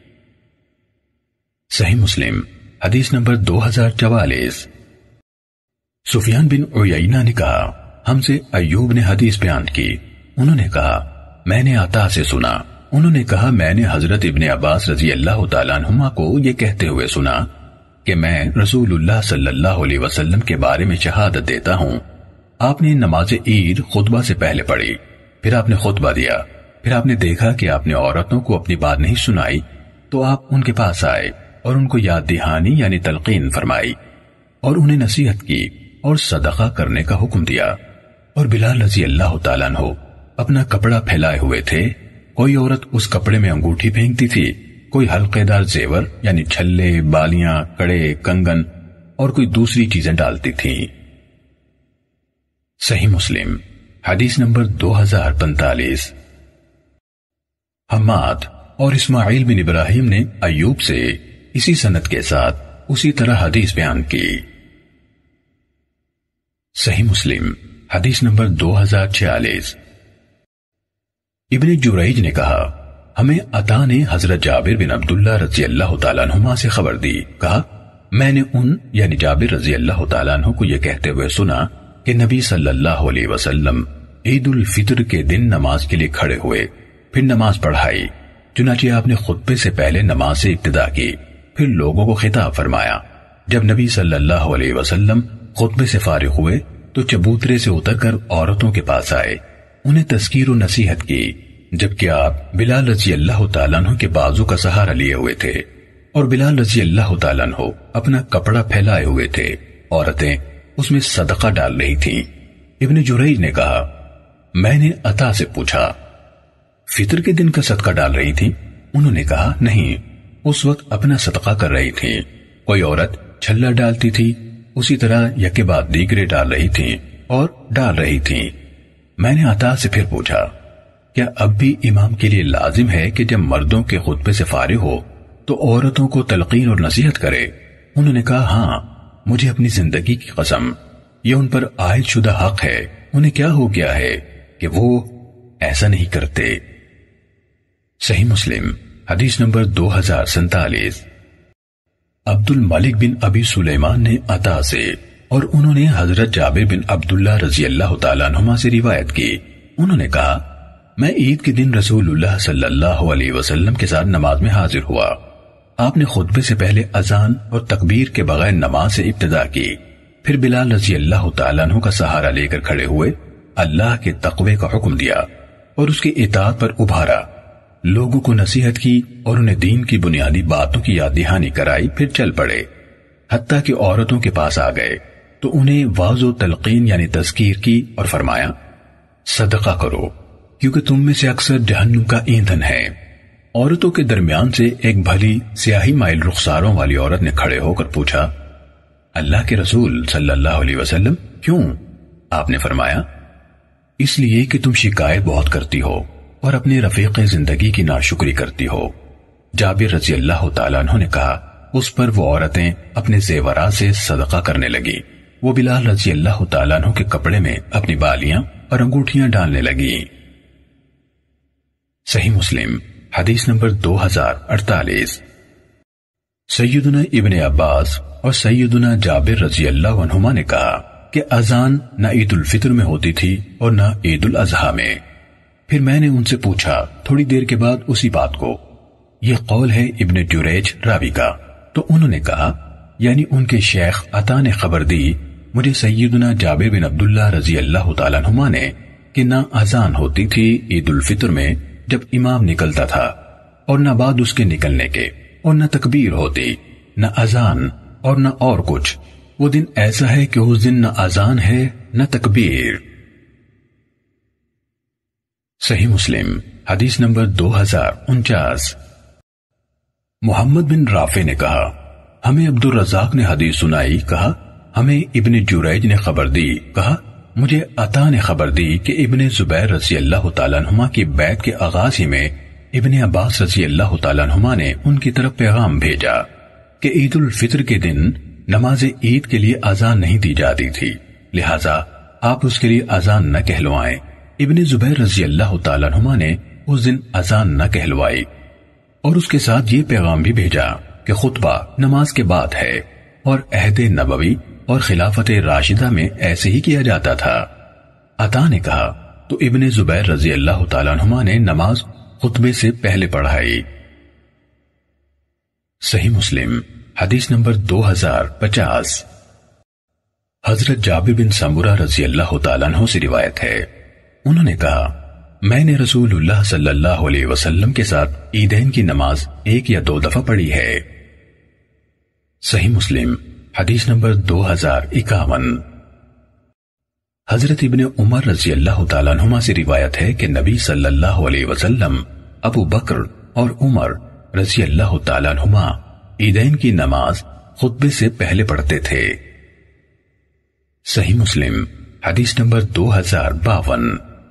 صحیح مسلم حدیث نمبر دو ہزار چوالیس۔ سفیان بن عیینہ نے کہا ہم سے ایوب نے حدیث بیان کی، انہوں نے کہا میں نے عطا سے سنا، انہوں نے کہا میں نے حضرت ابن عباس رضی اللہ تعالیٰ عنہما کو یہ کہتے ہوئے سنا کہ میں رسول اللہ صلی اللہ علیہ وسلم کے بارے میں شہادت دیتا ہوں، آپ نے نماز عید خطبہ سے پہلے پڑھی، پھر آپ نے خطبہ دیا، پھر آپ نے دیکھا کہ آپ نے عورتوں کو اپنی بات نہیں سنائی تو آپ ان کے پاس آئے اور ان کو یاد دہانی یعنی تلقین فرمائی اور انہیں نصیحت کی اور صدقہ کرنے کا حکم دیا۔ اور بلال رضی اللہ تعالیٰ عنہ اپنا کپڑا پھیلائے ہوئے تھے، کوئی عورت اس کپڑے میں انگوٹھی پھینکتی تھی، کوئی حلقے دار زیور یعنی چھلے، بالیاں، کڑے، کنگن اور کوئی دوسری چیزیں ڈالتی تھی۔ صحیح مسلم حدیث نمبر دو ہزار پینتالیس۔ حماد اور اسماعیل بن ابراہیم نے ایوب سے اسی سند کے ساتھ اسی طرح حدیث بیان کی۔ صحیح مسلم حدیث نمبر دو ہزار چھیالیس۔ ابن جریج نے کہا ہمیں عطا نے حضرت جابر بن عبداللہ رضی اللہ تعالیٰ عنہما سے خبر دی، کہا میں نے ان یعنی جابر رضی اللہ تعالیٰ عنہ کو یہ کہتے ہوئے سنا کہ نبی صلی اللہ علیہ وسلم عید الفطر کے دن نماز کے لیے کھڑے ہوئے، پھر نماز پڑھائی، چنانچہ آپ نے خطبے سے پہلے نماز سے ابتدا کی، پھر لوگوں کو خطاب فرمایا۔ جب نبی صلی اللہ علیہ وسلم خطبے سے فارغ ہوئے تو چبوترے سے اتر کر عورتوں کے پاس آئے، انہیں تذکیر و نصیحت کی، جبکہ آپ بلال رضی اللہ تعالیٰ عنہ کے بازو کا سہارا لیے ہوئے تھے اور بلال رضی اللہ تعالیٰ عنہ اپنا کپڑا پھیلائے ہوئے تھے، عورتیں اس میں صدقہ ڈال رہی تھیں۔ ابن جریج نے کہا میں نے عطا سے پوچھا فطر کے دن کا صدقہ ڈال رہی تھی؟ انہوں نے کہا نہیں، اس وقت اپنا صدقہ کر رہی تھی۔ کوئی عورت چھلا ڈالتی تھی، اسی طرح یکے بعد دیگرے ڈال رہی تھی اور ڈال رہی تھی۔ میں نے عطا سے پھر پوچھا کیا اب بھی امام کے لیے لازم ہے کہ جب مردوں کے خطبے سے فارغ ہو تو عورتوں کو تلقین اور نصیحت کرے؟ انہوں نے کہا ہاں، مجھے اپنی زندگی کی قسم یہ ان پر عائد شدہ حق ہے، انہیں کیا ہو گیا ہے کہ وہ ایسا نہیں کرتے۔ صحیح مسلم حدیث نمبر دو ہزار سینتالیس۔ عبد الملک بن ابی سلیمان نے عطا سے اور انہوں نے حضرت جابر بن عبداللہ رضی اللہ تعالیٰ عنہما سے روایت کی، انہوں نے کہا میں عید کے دن رسول اللہ صلی اللہ علیہ وسلم کے ساتھ نماز میں حاضر ہوا۔ آپ نے خطبے سے پہلے اذان اور تکبیر کے بغیر نماز سے ابتدا کی، پھر بلال رضی اللہ تعالیٰ عنہ کا سہارا لے کر کھڑے ہوئے، اللہ کے تقوی کا حکم دیا اور اس کی اطاعت پر ابھارا، لوگوں کو نصیحت کی اور انہیں دین کی بنیادی باتوں کی یاد دہانی کرائی، پھر چل پڑے، حتیٰ کہ عورتوں کے پاس آ گئے تو انہیں واعظ و تلقین یعنی تذکیر کی اور فرمایا صدقہ کرو کیونکہ تم میں سے اکثر جہنم کا ایندھن ہے۔ عورتوں کے درمیان سے ایک بھلی سیاہی مائل رخساروں والی عورت نے کھڑے ہو کر پوچھا اللہ کے رسول صلی اللہ علیہ وسلم کیوں؟ آپ نے فرمایا اس لیے کہ تم شکایت بہت کرتی ہو اور اپنے رفیق زندگی کی ناشکری کرتی ہو۔ جابر رضی اللہ تعالیٰ عنہ نے کہا اس پر وہ عورتیں اپنے زیورات سے صدقہ کرنے لگی، وہ بلال رضی اللہ تعالیٰ عنہ کے کپڑے میں اپنی بالیاں اور انگوٹھیاں ڈالنے لگی۔ صحیح مسلم حدیث نمبر دو ہزار اڑتالیس۔ سیدنا ابن عباس اور سیدنا جابر رضی اللہ عنہما نے کہا کہ اذان نہ عید الفطر میں ہوتی تھی اور نہ عید الاضحیٰ میں۔ پھر میں نے ان سے پوچھا تھوڑی دیر کے بعد اسی بات کو، یہ قول ہے ابن جریج راوی کا، تو انہوں نے کہا یعنی ان کے شیخ عطا نے خبر دی مجھے سیدنا جابر بن عبداللہ رضی اللہ تعالیٰ عنہما نے کہ نہ اذان ہوتی تھی عید الفطر میں جب امام نکلتا تھا اور نہ بعد اس کے نکلنے کے، اور نہ تکبیر ہوتی، نہ اذان اور نہ اور کچھ، وہ دن ایسا ہے کہ اس دن نہ اذان ہے نہ تکبیر۔ صحیح مسلم حدیث نمبر دو ہزار انچاس۔ محمد بن رافع نے کہا ہمیں عبد الرزاق نے حدیث سنائی، کہا ہمیں ابن جریج نے خبر دی، کہا مجھے عطا نے خبر دی کہ ابن زبیر رضی اللہ تعالیٰ عنہما کی بیعت کے آغاز ہی میں ابن عباس رضی اللہ تعالیٰ عنہما نے ان کی طرف پیغام بھیجا کہ عید الفطر کے دن نماز عید کے لیے اذان نہیں دی جاتی تھی، لہٰذا آپ اس کے لیے اذان نہ کہلوائیں۔ ابن زبیر رضی اللہ تعالیٰ عنہما نے اس دن اذان نہ کہلوائی اور اس کے ساتھ یہ پیغام بھی بھیجا کہ خطبہ نماز کے بعد ہے اور عہد نبوی اور خلافت راشدہ میں ایسے ہی کیا جاتا تھا۔ عطا نے کہا تو ابن زبیر رضی اللہ تعالیٰ عنہما نے نماز خطبے سے پہلے پڑھائی۔ صحیح مسلم حدیث نمبر دو ہزار پچاس۔ حضرت جابر بن سمرہ رضی اللہ تعالیٰ عنہ سے روایت ہے، انہوں نے کہا میں نے رسول اللہ صلی اللہ علیہ وسلم کے ساتھ عیدین کی نماز ایک یا دو دفعہ پڑھی ہے۔ صحیح مسلم حدیث نمبر دو ہزار اکاون۔ حضرت ابن عمر رضی اللہ تعالیٰ عنہما سے روایت ہے کہ نبی صلی اللہ علیہ وسلم ابو بکر اور عمر رضی اللہ تعالیٰ عنہما عیدین کی نماز خطبے سے پہلے پڑھتے تھے۔ صحیح مسلم حدیث نمبر دو ہزار باون۔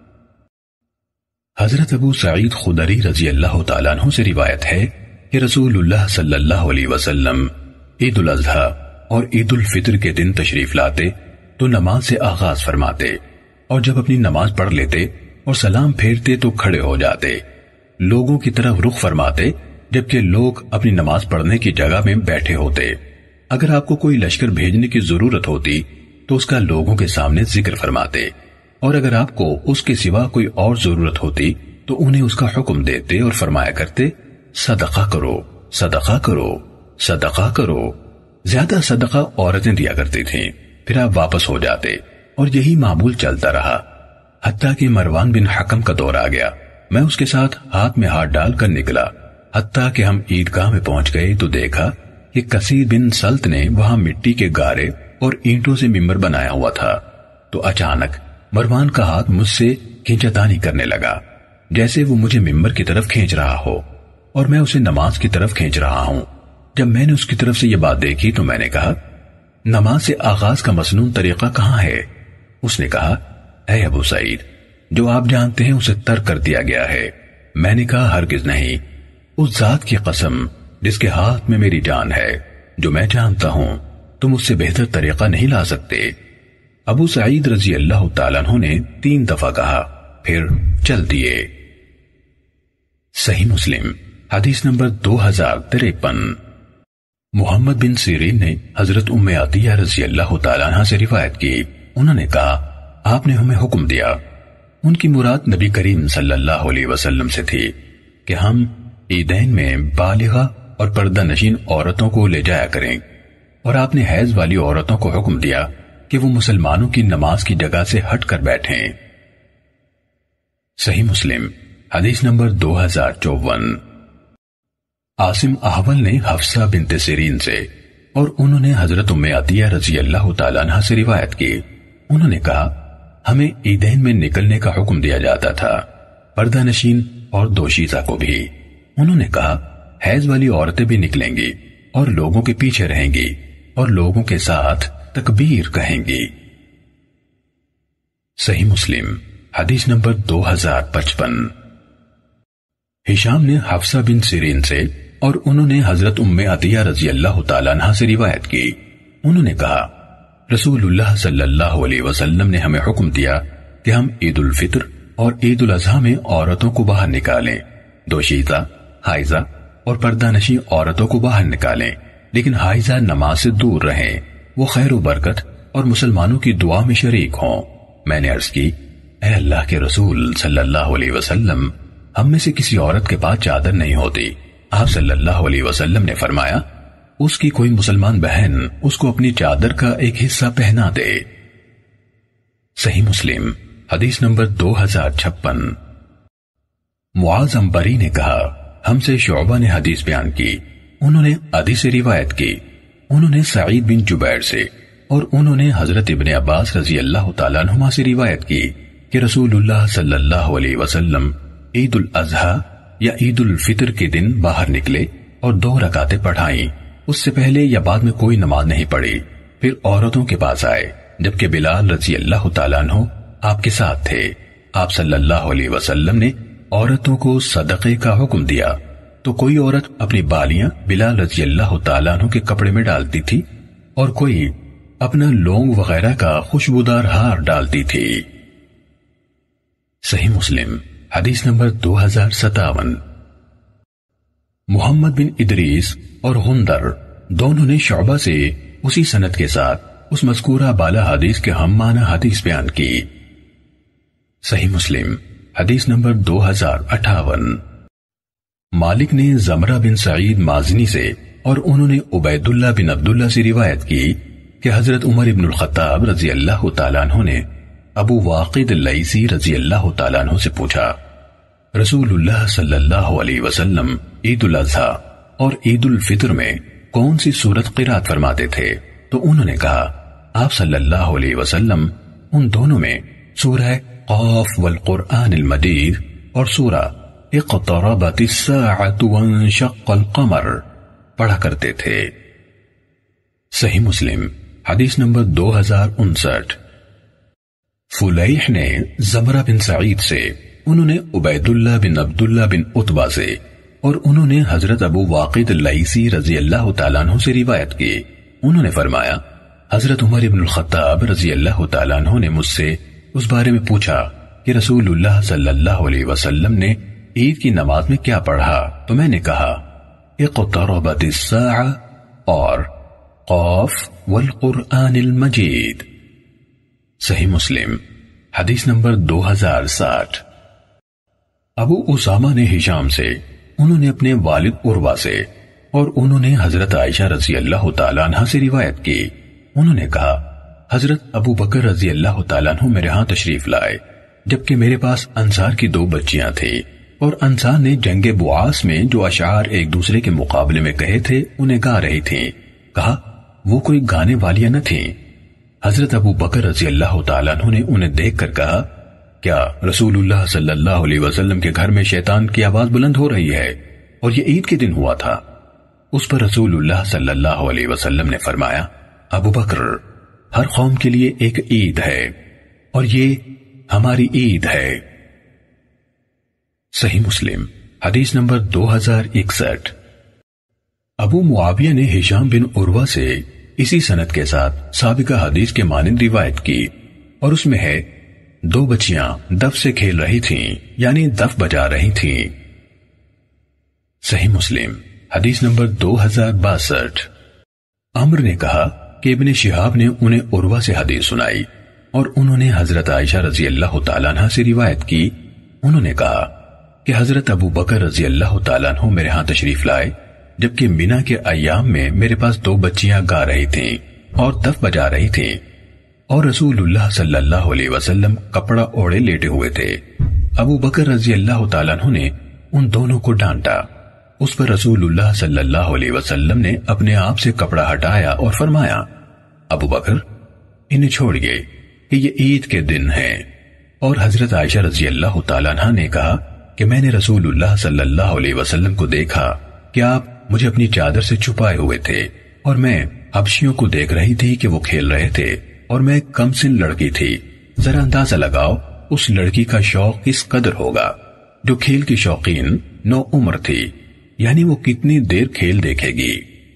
حضرت ابو سعید خدری رضی اللہ تعالیٰ عنہ سے روایت ہے کہ رسول اللہ صلی اللہ علیہ وسلم عید الاضحیٰ اور عید الفطر کے دن تشریف لاتے تو نماز سے آغاز فرماتے، اور جب اپنی نماز پڑھ لیتے اور سلام پھیرتے تو کھڑے ہو جاتے، لوگوں کی طرف رخ فرماتے جبکہ لوگ اپنی نماز پڑھنے کی جگہ میں بیٹھے ہوتے۔ اگر آپ کو کوئی لشکر بھیجنے کی ضرورت ہوتی تو اس کا لوگوں کے سامنے ذکر فرماتے، اور اگر آپ کو اس کے سوا کوئی اور ضرورت ہوتی تو انہیں اس کا حکم دیتے اور فرمایا کرتے صدقہ کرو، صدقہ کرو، صدقہ کرو۔ زیادہ صدقہ عورتیں دیا کرتی تھیں، پھر آپ واپس ہو جاتے اور یہی معمول چلتا رہا، حتیٰ کہ مروان بن حکم کا دور آ گیا۔ میں اس کے ساتھ ہاتھ میں ہاتھ ڈال کر نکلا، حتیٰ کہ ہم عیدگاہ میں پہنچ گئے تو دیکھا کہ کثیر بن سلط نے وہاں مٹی کے گارے اور اینٹوں سے ممبر بنایا ہوا تھا۔ تو اچانک مروان کا ہاتھ مجھ سے کھینچتانی کرنے لگا، جیسے وہ مجھے ممبر کی طرف کھینچ رہا ہو اور میں اسے نماز کی طرف کھینچ رہا ہوں۔ جب میں نے اس کی طرف سے یہ بات دیکھی تو میں نے کہا، نماز سے آغاز کا مسنون طریقہ کہاں ہے؟ اس نے کہا، اے ابو سعید، جو آپ جانتے ہیں اسے ترک کر دیا گیا ہے۔ میں نے کہا، ہرگز نہیں، اس ذات کی قسم جس کے ہاتھ میں میری جان ہے، جو میں جانتا ہوں تم اس سے بہتر طریقہ نہیں لا سکتے۔ ابو سعید رضی اللہ تعالیٰ عنہ نے تین دفعہ کہا، پھر چل دیے۔ صحیح مسلم حدیث نمبر دو ہزار تریپن۔ محمد بن سیرین نے حضرت ام عطیہ رضی اللہ تعالیٰ عنہ سے روایت کی، انہوں نے کہا، آپ نے ہمیں حکم دیا، ان کی مراد نبی کریم صلی اللہ علیہ وسلم سے تھی، کہ ہم عیدین میں بالغہ اور پردہ نشین عورتوں کو لے جایا کریں، اور آپ نے حیض والی عورتوں کو حکم دیا کہ وہ مسلمانوں کی نماز کی جگہ سے ہٹ کر بیٹھیں۔ صحیح مسلم حدیث نمبر دو ہزار چوون۔ عاصم احول نے حفصہ بنت سیرین سے اور انہوں نے حضرت ام عطیہ رضی اللہ تعالیٰ عنہ سے روایت کی، انہوں نے کہا، ہمیں عیدین میں نکلنے کا حکم دیا جاتا تھا، پردہ نشین اور دوشیزہ کو بھی۔ انہوں نے کہا، حیض والی عورتیں بھی نکلیں گی اور لوگوں کے پیچھے رہیں گی اور لوگوں کے ساتھ تکبیر کہیں گی۔ صحیح مسلم حدیث نمبر دو ہزار پچپن۔ ہشام نے حفصہ بن سیرین سے اور انہوں نے حضرت ام عطیہ رضی اللہ تعالیٰ عنہ سے روایت کی، انہوں نے کہا، رسول اللہ صلی اللہ علیہ وسلم نے ہمیں حکم دیا کہ ہم عید الفطر اور عید الاضحیٰ میں عورتوں کو باہر نکالیں، دوشیزہ، حائزہ اور پردہ نشین عورتوں کو باہر نکالیں، لیکن حائزہ نماز سے دور رہیں، وہ خیر و برکت اور مسلمانوں کی دعا میں شریک ہوں۔ میں نے عرض کی، اے اللہ کے رسول صلی اللہ علیہ وسلم، ہم میں سے کسی عورت کے پاس چادر نہیں ہوتی۔ آپ صلی اللہ علیہ وسلم نے فرمایا، اس کی کوئی مسلمان بہن اس کو اپنی چادر کا ایک حصہ پہنا دے۔ صحیح مسلم حدیث نمبر دو ہزار چھپن۔ معاذ عنبری نے کہا، ہم سے شعبہ نے حدیث بیان کی، انہوں نے عدی سے روایت کی، انہوں نے سعید بن جبیر سے اور انہوں نے حضرت ابن عباس رضی اللہ تعالیٰ عنہما سے روایت کی کہ رسول اللہ صلی اللہ علیہ وسلم عید الاضحیٰ یا عید الفطر کے دن باہر نکلے اور دو رکعتیں پڑھائیں، اس سے پہلے یا بعد میں کوئی نماز نہیں پڑھی، پھر عورتوں کے پاس آئے، جبکہ بلال رضی اللہ تعالیٰ عنہ آپ کے ساتھ تھے۔ آپ صلی اللہ علیہ وسلم نے عورتوں کو صدقے کا حکم دیا تو کوئی عورت اپنی بالیاں بلال رضی اللہ تعالیٰ عنہ کے کپڑے میں ڈالتی تھی اور کوئی اپنا لونگ وغیرہ کا خوشبودار ہار ڈالتی تھی۔ صحیح مسلم حدیث نمبر دو ہزار ستاون۔ محمد بن ادریس اور غندر دونوں نے شعبہ سے اسی سند کے ساتھ اس مذکورہ بالا حدیث کے ہم معنی حدیث بیان کی۔ صحیح مسلم حدیث نمبر دو ہزار اٹھاون۔ مالک نے زمرہ بن سعید مازنی سے اور انہوں نے عبید اللہ بن عبداللہ سے روایت کی کہ حضرت عمر بن الخطاب رضی اللہ تعالیٰ عنہ نے ابو واقد اللیثی رضی اللہ تعالیٰ عنہ سے پوچھا، رسول اللہ صلی اللہ علیہ وسلم عید الاضحیٰ اور عید الفطر میں کون سی سورت قرات فرماتے تھے؟ تو انہوں نے کہا، آپ صلی اللہ علیہ وسلم ان دونوں میں سورہ قاف والقرآن المجید اور سورہ اقتربت الساعة وانشق القمر پڑھا کرتے تھے۔ صحیح مسلم حدیث نمبر دو ہزار انسٹھ۔ فلیح نے زمرہ بن سعید سے، انہوں نے عبید اللہ بن عبداللہ بن عتبہ سے اور انہوں نے حضرت ابو واقد اللیثی رضی اللہ تعالیٰ عنہ سے روایت کی، انہوں نے فرمایا، حضرت عمر بن الخطاب رضی اللہ تعالیٰ عنہ نے مجھ سے اس بارے میں پوچھا کہ رسول اللہ صلی اللہ علیہ وسلم نے عید کی نماز میں کیا پڑھا، تو میں نے کہا اقتربت الساعہ اور قاف والقرآن المجید۔ صحیح مسلم حدیث نمبر دو ہزار ساٹھ۔ ابو اسامہ نے ہشام سے، انہوں نے اپنے والد عروہ سے، اور انہوں نے حضرت عائشہ رضی اللہ تعالیٰ عنہ سے روایت کی، انہوں نے کہا حضرت ابو بکر رضی اللہ تعالیٰ عنہ میرے ہاں تشریف لائے جبکہ میرے پاس انصار کی دو بچیاں تھیں، اور انصار نے جنگ بواس میں جو اشعار ایک دوسرے کے مقابلے میں کہے تھے انہیں گا رہی تھیں۔ کہا وہ کوئی گانے والیاں نہ تھیں۔ حضرت ابو بکر رضی اللہ تعالیٰ عنہ نے انہیں دیکھ کر کہا کیا رسول اللہ صلی اللہ علیہ وسلم کے گھر میں شیطان کی آواز بلند ہو رہی ہے؟ اور یہ عید کے دن ہوا تھا۔ اس پر رسول اللہ صلی اللہ علیہ وسلم نے فرمایا ابو بکر، ہر قوم کے لیے ایک عید ہے اور یہ ہماری عید ہے۔ صحیح مسلم حدیث نمبر دو ہزار اکسٹھ۔ ابو معاویہ نے ہشام بن عروہ سے اسی سند کے ساتھ سابقہ حدیث کے مانند روایت کی، اور اس میں ہے دو بچیاں دف سے کھیل رہی تھیں، یعنی دف بجا رہی تھیں۔ صحیح مسلم حدیث نمبر دو ہزار باسٹھ۔ عمر نے کہا کہ ابن شہاب نے انہیں عروہ سے حدیث سنائی، اور انہوں نے حضرت عائشہ رضی اللہ تعالیٰ عنہ سے روایت کی، انہوں نے کہا کہ حضرت ابو بکر رضی اللہ تعالیٰ عنہ میرے ہاں تشریف لائے جبکہ مینا کے ایام میں میرے پاس دو بچیاں گا رہی تھیں اور دف بجا رہی تھیں، اور رسول اللہ صلی اللہ علیہ وسلم کپڑا اوڑے لیٹے ہوئے تھے۔ ابو بکر رضی اللہ تعالیٰ عنہ نے ان دونوں کو ڈانٹا۔ اس پر رسول اللہ صلی اللہ علیہ وسلم نے اپنے آپ سے کپڑا ہٹایا اور فرمایا ابو بکر انہیں چھوڑیے کہ یہ عید کے دن ہیں۔ اور حضرت عائشہ رضی اللہ تعالیٰ عنہ نے کہا کہ میں نے رسول اللہ صلی اللہ علیہ وسلم کو دیکھا کہ آپ مجھے اپنی چادر سے چھپائے ہوئے تھے، اور میں حبشیوں کو دیکھ رہی تھی کہ وہ کھیل رہے تھے، اور میں کم سن لڑکی تھی۔ ذرا اندازہ لگاؤ اس لڑکی کا شوق کس قدر ہوگا جو کھیل کی شوقین نو عمر تھی، یعنی وہ کتنی دیر کھیل دیکھے گی۔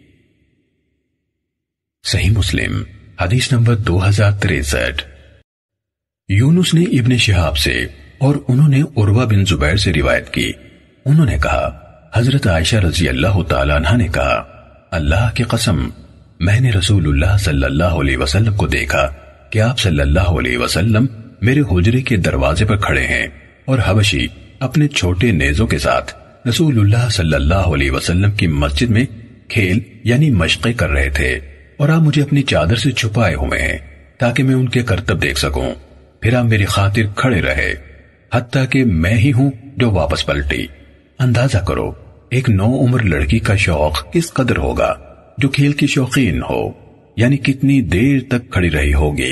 صحیح مسلم حدیث نمبر دو ہزار تریسٹھ۔ یونس نے ابن شہاب سے اور انہوں نے عروہ بن زبیر سے روایت کی، انہوں نے کہا حضرت عائشہ رضی اللہ تعالیٰ عنہ نے کہا اللہ کی قسم میں نے رسول اللہ صلی اللہ علیہ وسلم کو دیکھا کہ آپ صلی اللہ علیہ وسلم میرے حجرے کے دروازے پر کھڑے ہیں، اور حبشی اپنے چھوٹے نیزوں کے ساتھ رسول اللہ صلی اللہ علیہ وسلم کی مسجد میں کھیل یعنی مشقیں کر رہے تھے، اور آپ مجھے اپنی چادر سے چھپائے ہوئے ہیں تاکہ میں ان کے کرتب دیکھ سکوں، پھر آپ میری خاطر کھڑے رہے حتیٰ کہ میں ہی ہوں جو واپس پلٹی۔ اندازہ کرو ایک نو عمر لڑکی کا شوق کس قدر ہوگا جو کھیل کی شوقین ہو، یعنی کتنی دیر تک کھڑی رہی ہوگی۔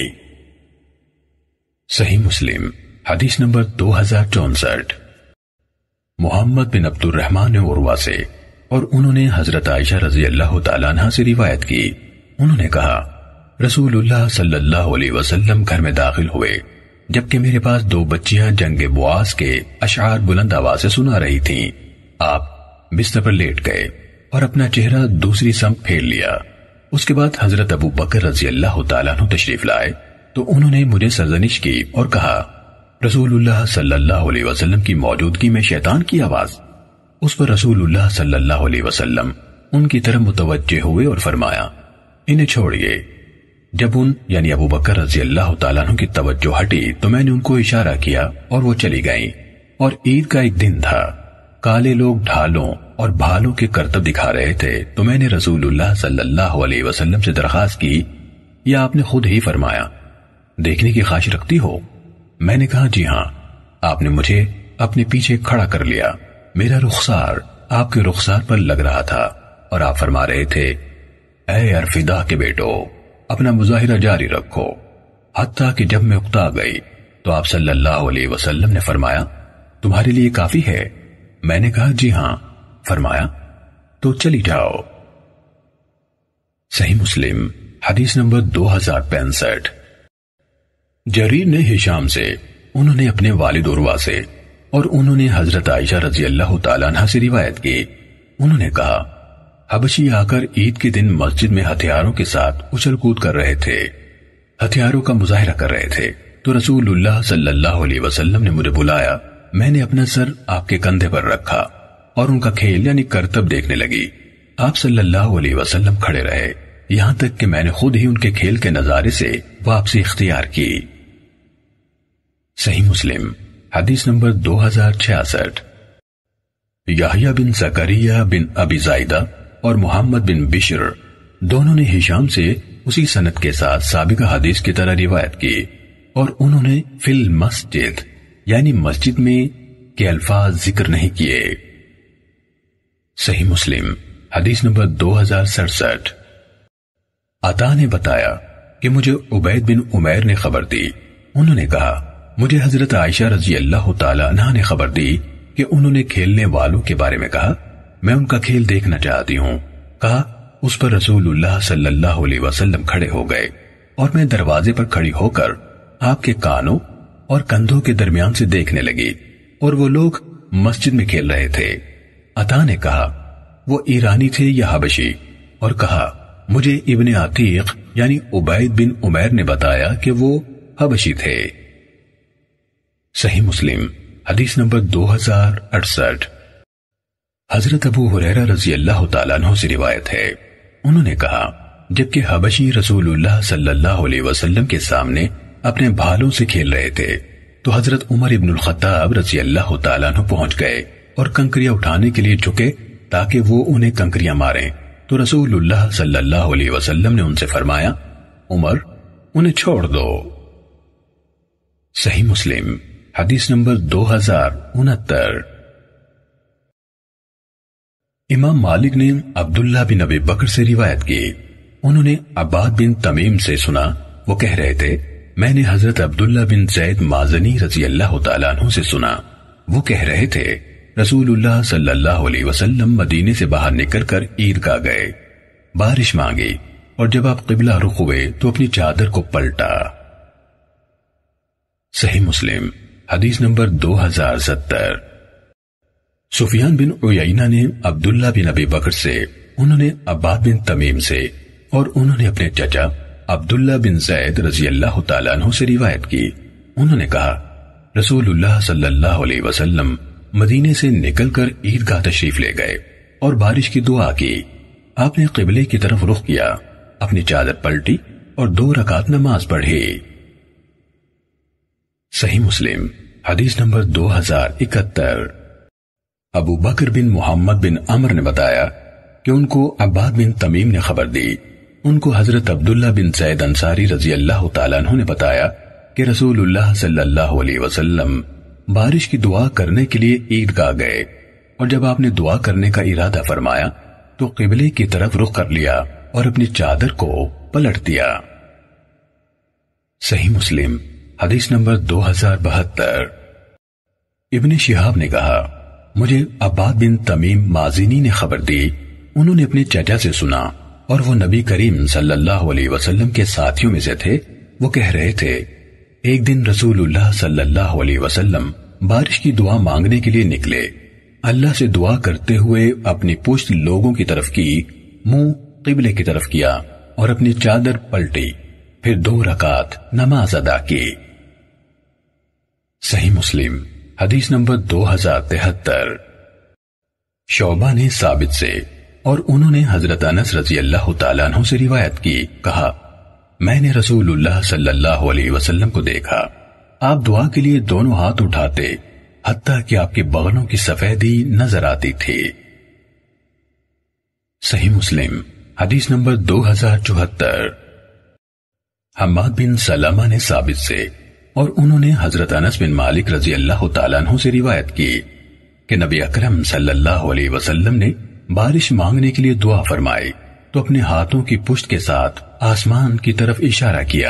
صحیح مسلم حدیث نمبر دو ہزار چونسٹھ۔ محمد بن عبد الرحمن نے عروہ سے اور انہوں نے حضرت عائشہ رضی اللہ تعالیٰ عنہ سے روایت کی، انہوں نے کہا رسول اللہ صلی اللہ علیہ وسلم گھر میں داخل ہوئے جبکہ میرے پاس دو بچیاں جنگ بواس کے اشعار بلند آواز سے سنا رہی تھیں۔ آپ بستر پر لیٹ گئے اور اپنا چہرہ دوسری سمت پھیر لیا۔ اس کے بعد حضرت ابو بکر رضی اللہ تعالیٰ عنہ تشریف لائے تو انہوں نے مجھے سرزنش کی اور کہا رسول اللہ صلی اللہ علیہ وسلم کی موجودگی میں شیطان کی آواز۔ اس پر رسول اللہ صلی اللہ علیہ وسلم ان کی طرف متوجہ ہوئے اور فرمایا انہیں چھوڑیے۔ جب ان یعنی ابو بکر رضی اللہ تعالیٰ عنہ کی توجہ ہٹی تو میں نے ان کو اشارہ کیا اور وہ چلی گئیں، اور عید کا ایک دن تھا۔ کالے لوگ ڈھالوں اور بھالوں کے کرتب دکھا رہے تھے تو میں نے رسول اللہ صلی اللہ علیہ وسلم سے درخواست کی یا آپ نے خود ہی فرمایا دیکھنے کی خواہش رکھتی ہو؟ میں نے کہا جی ہاں۔ آپ نے مجھے اپنے پیچھے کھڑا کر لیا، میرا رخسار آپ کے رخسار پر لگ رہا تھا، اور آپ فرما رہے تھے اے ارفدہ کے بیٹو اپنا مظاہرہ جاری رکھو، حتیٰ کہ جب میں اکتا گئی تو آپ صلی اللہ علیہ وسلم نے فرمایا تمہارے لیے کافی ہے؟ میں نے کہا جی ہاں۔ فرمایا تو چلی جاؤ۔ صحیح مسلم حدیث نمبر دو ہزار پینسٹھ۔ جریر نے ہشام سے، انہوں نے اپنے والد عروہ سے اور انہوں نے حضرت عائشہ رضی اللہ تعالیٰ عنہ سے روایت کی، انہوں نے کہا حبشی آ کر عید کے دن مسجد میں ہتھیاروں کے ساتھ اچھل کود کر رہے تھے، ہتھیاروں کا مظاہرہ کر رہے تھے، تو رسول اللہ صلی اللہ علیہ وسلم نے مجھے بلایا، میں نے اپنا سر آپ کے کندھے پر رکھا اور ان کا کھیل یعنی کرتب دیکھنے لگی۔ آپ صلی اللہ علیہ وسلم کھڑے رہے یہاں تک کہ میں نے خود ہی ان کے کھیل کے نظارے سے واپسی اختیار کی۔ صحیح مسلم حدیث نمبر دو ہزار چھیاسٹھ۔ یحییٰ بن زکریا بن ابی زائدہ اور محمد بن بشر دونوں نے ہشام سے اسی سند کے ساتھ سابقہ حدیث کی طرح روایت کی، اور انہوں نے فی المسجد یعنی مسجد میں کے الفاظ ذکر نہیں کیے۔ صحیح مسلم حدیث نمبر دو ہزار سڑسٹھ۔ عطا نے بتایا کہ مجھے عبید بن عمیر نے خبر دی، انہوں نے کہا مجھے حضرت عائشہ رضی اللہ تعالی عنہا نے خبر دی کہ انہوں نے کھیلنے والوں کے بارے میں کہا میں ان کا کھیل دیکھنا چاہتی ہوں۔ کہا اس پر رسول اللہ صلی اللہ علیہ وسلم کھڑے ہو گئے اور میں دروازے پر کھڑی ہو کر آپ کے کانوں اور کندھوں کے درمیان سے دیکھنے لگی، اور وہ لوگ مسجد میں کھیل رہے تھے۔ عطا نے کہا وہ ایرانی تھے یا حبشی، اور کہا مجھے ابن عتیق یعنی عبید بن عمیر نے بتایا کہ وہ حبشی تھے۔ صحیح مسلم حدیث نمبر دو ہزار اڑسٹھ۔ حضرت ابو ہریرہ رضی اللہ تعالیٰ عنہ سے روایت ہے، انہوں نے کہا جبکہ حبشی رسول اللہ صلی اللہ علیہ وسلم کے سامنے اپنے بھالوں سے کھیل رہے تھے تو حضرت عمر ابن الخطاب رضی اللہ تعالیٰ عنہ پہنچ گئے اور کنکریاں اٹھانے کے لیے جھکے تاکہ وہ انہیں کنکریاں ماریں، تو رسول اللہ صلی اللہ علیہ وسلم نے ان سے فرمایا عمر انہیں چھوڑ دو۔ صحیح مسلم حدیث نمبر دو ہزار انہتر۔ امام مالک نے عبداللہ بن ابی بکر سے روایت کی، انہوں نے عباد بن تمیم سے سنا، وہ کہہ رہے تھے میں نے حضرت عبداللہ بن زید مازنی رضی اللہ تعالیٰ عنہ سے سنا، وہ کہہ رہے تھے رسول اللہ صلی اللہ علیہ وسلم مدینے سے باہر نکل کر عیدگاہ گئے، بارش مانگی، اور جب آپ قبلہ رخ ہوئے تو اپنی چادر کو پلٹا۔ صحیح مسلم حدیث نمبر دو ہزار ستر۔ سفیان بن عیینہ نے عبداللہ بن ابی بکر سے، انہوں نے عباد بن تمیم سے، اور انہوں نے اپنے چچا عبداللہ بن زید رضی اللہ تعالیٰ عنہ سے روایت کی، انہوں نے کہا رسول اللہ صلی اللہ علیہ وسلم مدینے سے نکل کر عیدگاہ تشریف لے گئے اور بارش کی دعا کی، آپ نے قبلے کی طرف رخ کیا، اپنی چادر پلٹی اور دو رکعت نماز پڑھی۔ صحیح مسلم حدیث نمبر دو ہزار اکہتر۔ ابو بکر بن محمد بن عمر نے بتایا کہ ان کو عباد بن تمیم نے خبر دی، ان کو حضرت عبداللہ بن زید انصاری رضی اللہ تعالیٰ عنہ نے بتایا کہ رسول اللہ صلی اللہ علیہ وسلم بارش کی دعا کرنے کے لیے عیدگاہ گئے، اور جب آپ نے دعا کرنے کا ارادہ فرمایا تو قبلے کی طرف رخ کر لیا اور اپنی چادر کو پلٹ دیا۔ صحیح مسلم حدیث نمبر دو ہزار بہتر۔ ابن شہاب نے کہا مجھے عباد بن تمیم مازنی نے خبر دی، انہوں نے اپنے چچا سے سنا، اور وہ نبی کریم صلی اللہ علیہ وسلم کے ساتھیوں میں سے تھے، وہ کہہ رہے تھے ایک دن رسول اللہ صلی اللہ علیہ وسلم بارش کی دعا مانگنے کے لیے نکلے، اللہ سے دعا کرتے ہوئے اپنی پشت لوگوں کی طرف کی، منہ قبلے کی طرف کیا اور اپنی چادر پلٹی، پھر دو رکعت نماز ادا کی۔ صحیح مسلم حدیث نمبر دو ہزار تہتر۔ شعبہ نے ثابت سے، اور انہوں نے حضرت انس رضی اللہ تعالیٰ عنہ سے روایت کی، کہا میں نے رسول اللہ صلی اللہ علیہ وسلم کو دیکھا، آپ دعا کے لیے دونوں ہاتھ اٹھاتے حتیٰ کہ آپ کے بغلوں کی سفیدی نظر آتی تھی۔ صحیح مسلم حدیث نمبر دو ہزار چوہتر۔ حماد بن سلمہ نے ثابت سے، اور انہوں نے حضرت انس بن مالک رضی اللہ تعالیٰ عنہ سے روایت کی کہ نبی اکرم صلی اللہ علیہ وسلم نے بارش مانگنے کے لیے دعا فرمائی تو اپنے ہاتھوں کی پشت کے ساتھ آسمان کی طرف اشارہ کیا۔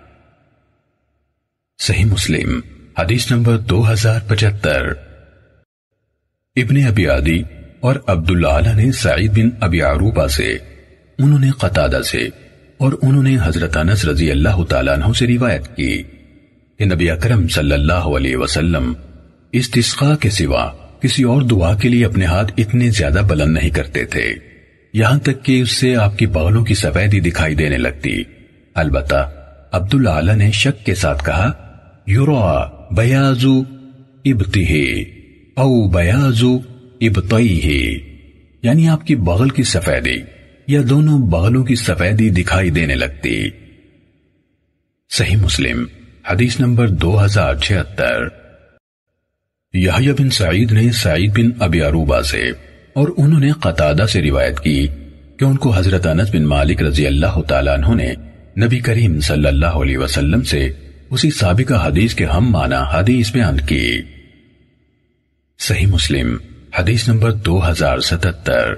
صحیح مسلم حدیث نمبر دو ہزار پچہتر۔ ابن ابی عدی اور عبداللہ نے سعید بن ابی عروبہ سے، انہوں نے قتادہ سے، اور انہوں نے حضرت انس رضی اللہ تعالیٰ عنہ سے روایت کی کہ نبی اکرم صلی اللہ علیہ وسلم استسقاء کے سوا کسی اور دعا کے لیے اپنے ہاتھ اتنے زیادہ بلند نہیں کرتے تھے۔ یہاں تک کہ اس سے آپ کی بغلوں کی سفیدی دکھائی دینے لگتی۔ البتہ عبداللہ نے شک کے ساتھ کہا یرا بیاض ابطہ او بیاض ابطیہ، یعنی آپ کی بغل کی سفیدی یا دونوں بغلوں کی سفیدی دکھائی دینے لگتی۔ صحیح مسلم حدیث نمبر دو ہزار چھہتر۔ یحییٰ بن سعید نے سعید بن ابی عروبہ سے اور انہوں نے قتادہ سے روایت کی کہ ان کو حضرت انس بن مالک رضی اللہ تعالیٰ عنہ نے نبی کریم صلی اللہ علیہ وسلم سے اسی سابقہ حدیث کے ہم معنی حدیث بیان کی۔ صحیح مسلم حدیث نمبر دو ہزار ستتر۔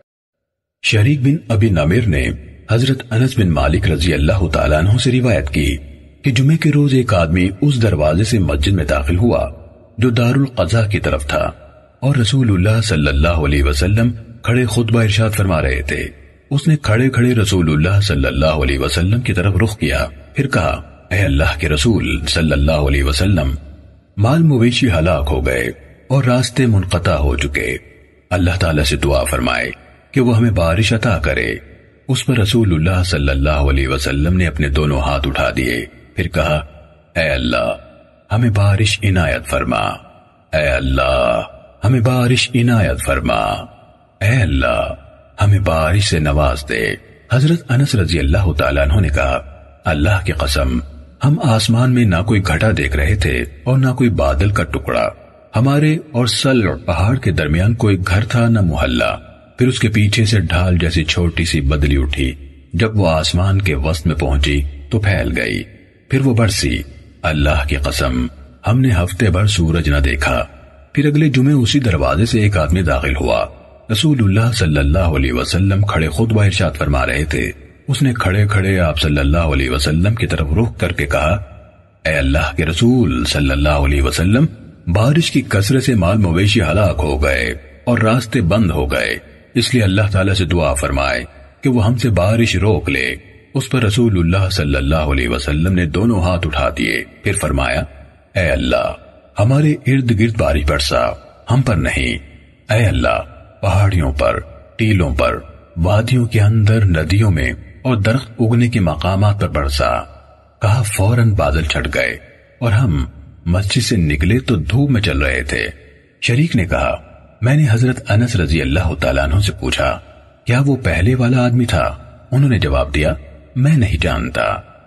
شریک بن ابی نمیر نے حضرت انس بن مالک رضی اللہ تعالیٰ عنہ سے روایت کی کہ جمعے کے روز ایک آدمی اس دروازے سے مسجد میں داخل ہوا جو دار القضاء کی طرف تھا، اور رسول اللہ صلی اللہ علیہ وسلم کھڑے خطبہ ارشاد فرما رہے تھے۔ اس نے کھڑے کھڑے رسول اللہ صلی اللہ علیہ وسلم کی طرف رخ کیا، پھر کہا اے اللہ کے رسول صلی اللہ علیہ وسلم، مال مویشی ہلاک ہو گئے اور راستے منقطع ہو چکے، اللہ تعالیٰ سے دعا فرمائے کہ وہ ہمیں بارش عطا کرے۔ اس پر رسول اللہ صلی اللہ علیہ وسلم نے اپنے دونوں ہاتھ اٹھا دیے، پھر کہا اے اللہ ہمیں بارش عنایت فرما، اے اللہ ہمیں بارش عنایت فرما، اے اللہ ہمیں بارش سے نواز دے۔ حضرت انس رضی اللہ تعالیٰ عنہ نے کہا اللہ کی قسم، ہم آسمان میں نہ کوئی گھٹا دیکھ رہے تھے اور نہ کوئی بادل کا ٹکڑا، ہمارے اور سلع پہاڑ کے درمیان کوئی گھر تھا نہ محلہ۔ پھر اس کے پیچھے سے ڈھال جیسی چھوٹی سی بدلی اٹھی، جب وہ آسمان کے وسط میں پہنچی تو پھیل گئی، پھر وہ برسی۔ اللہ کی قسم ہم نے ہفتے بھر سورج نہ دیکھا۔ پھر اگلے جمعے اسی دروازے سے ایک آدمی داخل ہوا، رسول اللہ صلی اللہ علیہ وسلم کھڑے خطبہ ارشاد فرما رہے تھے۔ اس نے کھڑے کھڑے آپ صلی اللہ علیہ وسلم کی طرف رخ کر کے کہا اے اللہ کے رسول صلی اللہ علیہ وسلم، بارش کی کثرت سے مال مویشی ہلاک ہو گئے اور راستے بند ہو گئے، اس لیے اللہ تعالیٰ سے دعا فرمائے کہ وہ ہم سے بارش روک لے۔ اس پر رسول اللہ صلی اللہ علیہ وسلم نے دونوں ہاتھ اٹھا دیے، پھر فرمایا اے اللہ ہمارے ارد گرد بارش برسا، ہم پر نہیں، اے اللہ پہاڑیوں پر، ٹیلوں پر، وادیوں کے اندر، ندیوں میں اور درخت اگنے کے مقامات پر برسا۔ کہا فوراً بادل چھٹ گئے اور ہم مسجد سے نکلے تو دھوپ میں چل رہے تھے۔ شریک نے کہا میں نے حضرت انس رضی اللہ تعالیٰ عنہ سے پوچھا کیا وہ پہلے والا آدمی تھا؟ انہوں نے جواب دیا میں نہیں جانتا۔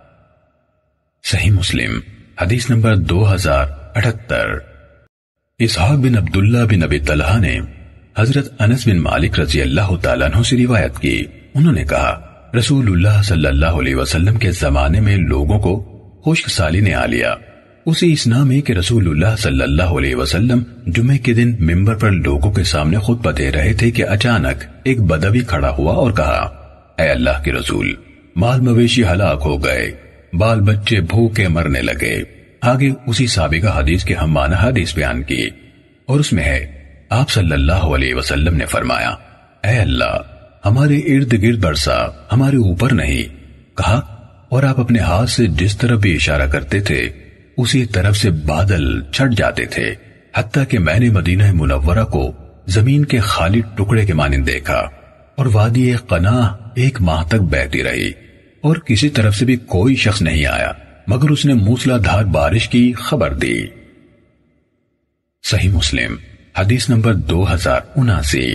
صحیح مسلم حدیث نمبر دو ہزار اٹھتر۔ اسحاق بن عبداللہ بن ابی طلحہ نے حضرت انس بن مالک رضی اللہ تعالیٰ عنہ سے روایت کی، انہوں نے کہا رسول اللہ صلی اللہ علیہ وسلم کے زمانے میں لوگوں کو خشک سالی نے آ لیا۔ اسی اسنا میں کہ رسول اللہ صلی اللہ علیہ وسلم جمعے کے دن ممبر پر لوگوں کے سامنے خطبہ دے رہے تھے کہ اچانک ایک بدوی کھڑا ہوا اور کہا اے اللہ کے رسول، مال مویشی ہلاک ہو گئے، بال بچے بھوکے مرنے لگے۔ آگے اسی سابقہ حدیث کے ہم معنی حدیث بیان کی، اور اس میں ہے آپ صلی اللہ علیہ وسلم نے فرمایا اے اللہ ہمارے ارد گرد برسا، ہمارے اوپر نہیں۔ کہا اور آپ اپنے ہاتھ سے جس طرف بھی اشارہ کرتے تھے اسی طرف سے بادل چھٹ جاتے تھے، حتیٰ کہ میں نے مدینہ منورہ کو زمین کے خالی ٹکڑے کے مانند دیکھا، اور وادی قناہ ایک ماہ تک بہتی رہی اور کسی طرف سے بھی کوئی شخص نہیں آیا مگر اس نے موسلا دھار بارش کی خبر دی۔ صحیح مسلم حدیث نمبر دو ہزار اناسی۔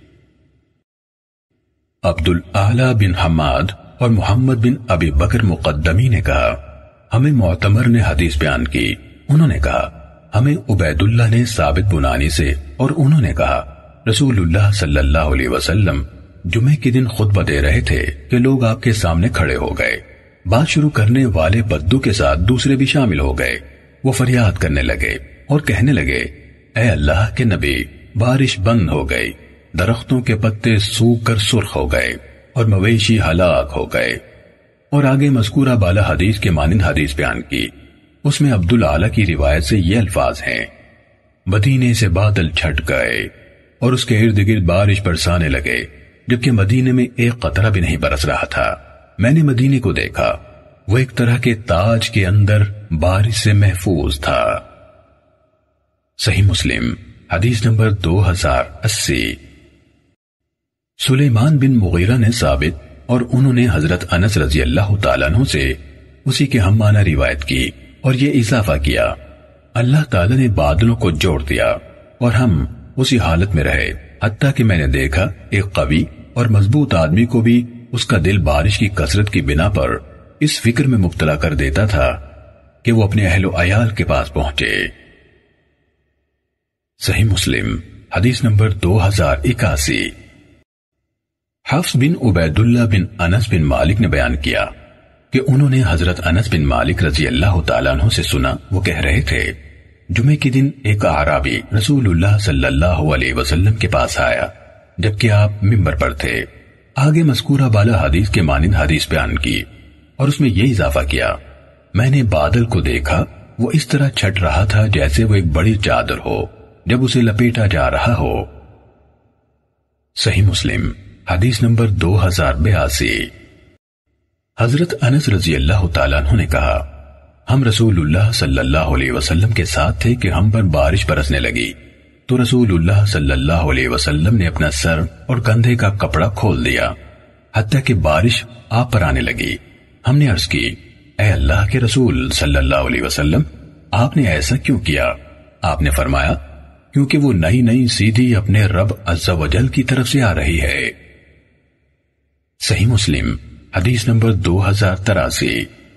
عبد الاعلی بن حماد اور محمد بن ابی بکر مقدمی نے کہا ہمیں معتمر نے حدیث بیان کی، انہوں نے کہا ہمیں عبید اللہ نے ثابت بنانی سے، اور انہوں نے کہا رسول اللہ صلی اللہ علیہ وسلم جمعے کے دن خطبہ دے رہے تھے کہ لوگ آپ کے سامنے کھڑے ہو گئے۔ بات شروع کرنے والے بدو کے ساتھ دوسرے بھی شامل ہو گئے۔ وہ فریاد کرنے لگے اور کہنے لگے اے اللہ کے نبی، بارش بند ہو گئی، درختوں کے پتے سوکھ کر سرخ ہو گئے اور مویشی ہلاک ہو گئے۔ اور آگے مذکورہ بالا حدیث کے مانند حدیث بیان کی۔ اس میں عبد الاعلی کی روایت سے یہ الفاظ ہیں مدینے سے بادل چھٹ گئے اور اس کے ارد گرد بارش برسانے لگے، جبکہ مدینے میں ایک قطرہ بھی نہیں برس رہا تھا۔ میں نے مدینے کو دیکھا، وہ ایک طرح کے تاج کے اندر بارش سے محفوظ تھا۔ صحیح مسلم حدیث نمبر دو ہزار اسی۔ سلیمان بن مغیرہ نے ثابت اور انہوں نے حضرت انس رضی اللہ تعالیٰ عنہ سے اسی کے ہم معنی روایت کی اور یہ اضافہ کیا، اللہ تعالیٰ نے بادلوں کو جوڑ دیا اور ہم اسی حالت میں رہے حتیٰ کہ میں نے دیکھا ایک قوی اور مضبوط آدمی کو بھی اس کا دل بارش کی کثرت کی بنا پر اس فکر میں مبتلا کر دیتا تھا کہ وہ اپنے اہل و عیال کے پاس پہنچے۔ صحیح مسلم حدیث نمبر دو ہزار اکاسی۔ حفص بن عبید اللہ بن انس بن مالک نے بیان کیا کہ انہوں نے حضرت انس بن مالک رضی اللہ تعالیٰ عنہ سے سنا، وہ کہہ رہے تھے جمعے کے دن ایک اعرابی رسول اللہ صلی اللہ علیہ وسلم کے پاس آیا جبکہ آپ ممبر پر تھے۔ آگے مذکورہ بالا حدیث کے مانند حدیث بیان کی اور اس میں یہ اضافہ کیا، میں نے بادل کو دیکھا، وہ اس طرح چھٹ رہا تھا جیسے وہ ایک بڑی چادر ہو جب اسے لپیٹا جا رہا ہو۔ صحیح مسلم حدیث نمبر دو ہزار بیاسی۔ حضرت انس رضی اللہ تعالیٰ عنہ نے کہا، ہم رسول اللہ صلی اللہ علیہ وسلم کے ساتھ تھے کہ ہم پر بارش برسنے لگی تو رسول اللہ صلی اللہ علیہ وسلم نے اپنا سر اور کندھے کا کپڑا کھول دیا حتیٰ کہ بارش آپ پر آنے لگی۔ ہم نے عرض کی، اے اللہ کے رسول صلی اللہ علیہ وسلم، آپ نے ایسا کیوں کیا؟ آپ نے فرمایا، کیونکہ وہ نئی نئی سیدھی اپنے رب عز و جل کی طرف سے آ رہی ہے۔ صحیح مسلم حدیث نمبر دو ہزار تراسی۔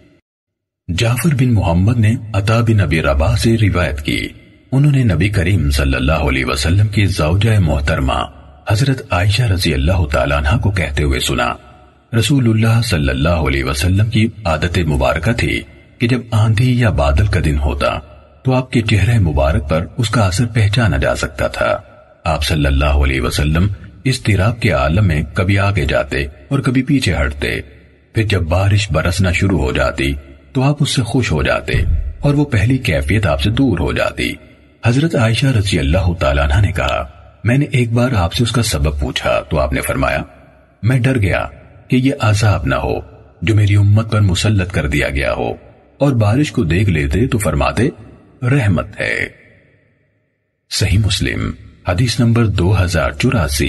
جعفر بن محمد نے عطا بن ابی رباح سے روایت کی، انہوں نے نبی کریم صلی اللہ علیہ وسلم کی زوجہ محترمہ حضرت عائشہ رضی اللہ تعالیٰ عنہ کو کہتے ہوئے سنا، رسول اللہ صلی اللہ علیہ وسلم کی عادت مبارکہ تھی کہ جب آندھی یا بادل کا دن ہوتا تو آپ کے چہرے مبارک پر اس کا اثر پہچانا جا سکتا تھا۔ آپ صلی اللہ علیہ وسلم اضطراب کے عالم میں کبھی آگے جاتے اور کبھی پیچھے ہٹتے، پھر جب بارش برسنا شروع ہو جاتی تو آپ اس سے خوش ہو جاتے اور وہ پہلی کیفیت آپ سے دور ہو جاتی۔ حضرت عائشہ رضی اللہ تعالیٰ عنہ نے کہا، میں نے ایک بار آپ سے اس کا سبب پوچھا تو آپ نے فرمایا، میں ڈر گیا کہ یہ عذاب نہ ہو جو میری امت پر مسلط کر دیا گیا ہو، اور بارش کو دیکھ لیتے تو فرماتے رحمت ہے۔ صحیح مسلم حدیث نمبر دو ہزار چوراسی۔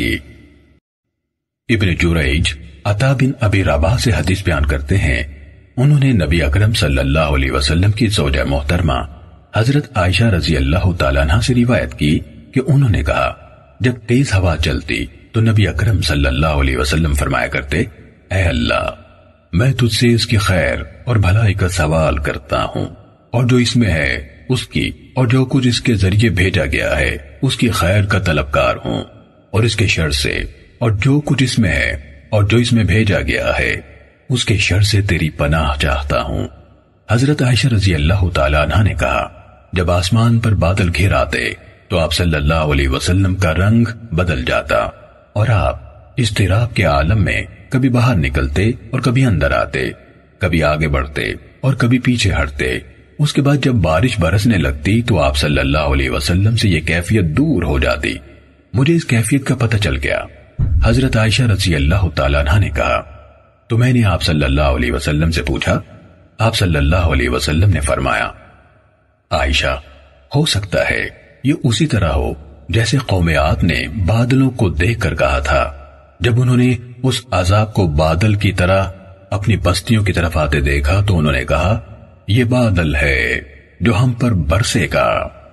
ابن جریج عطا بن ابی رباح سے حدیث بیان کرتے ہیں، انہوں نے نبی اکرم صلی اللہ علیہ وسلم کی زوجہ محترمہ حضرت عائشہ رضی اللہ تعالیٰ عنہ سے روایت کی کہ انہوں نے کہا، جب تیز ہوا چلتی تو نبی اکرم صلی اللہ علیہ وسلم فرمایا کرتے، اے اللہ، میں تجھ سے اس کی خیر اور بھلائی کا سوال کرتا ہوں، اور جو اس میں ہے اس کی اور جو کچھ اس کے ذریعے بھیجا گیا ہے اس کی خیر کا طلبکار ہوں، اور اس کے شر سے اور جو کچھ اس میں ہے اور جو اس میں بھیجا گیا ہے اس کے شر سے تیری پناہ چاہتا ہوں۔ حضرت عائشہ رضی اللہ تعالیٰ عنہ نے کہا، جب آسمان پر بادل گھر آتے تو آپ صلی اللہ علیہ وسلم کا رنگ بدل جاتا اور آپ اضطراب کے عالم میں کبھی باہر نکلتے اور کبھی اندر آتے، کبھی آگے بڑھتے اور کبھی پیچھے ہٹتے۔ اس کے بعد جب بارش برسنے لگتی تو آپ صلی اللہ علیہ وسلم سے یہ کیفیت دور ہو جاتی۔ مجھے اس کیفیت کا پتہ چل گیا۔ حضرت عائشہ رضی اللہ تعالیٰ عنہ نے کہا، تو میں نے آپ صلی اللہ علیہ وسلم سے پوچھا، آپ صلی اللہ علیہ وسلم نے فرمایا، عائشہ، ہو سکتا ہے یہ اسی طرح ہو جیسے قوم عاد نے بادلوں کو دیکھ کر کہا تھا جب انہوں نے اس عذاب کو بادل کی طرح اپنی بستیوں کی طرف آتے دیکھا تو انہوں نے کہا، یہ بادل ہے جو ہم پر برسے گا۔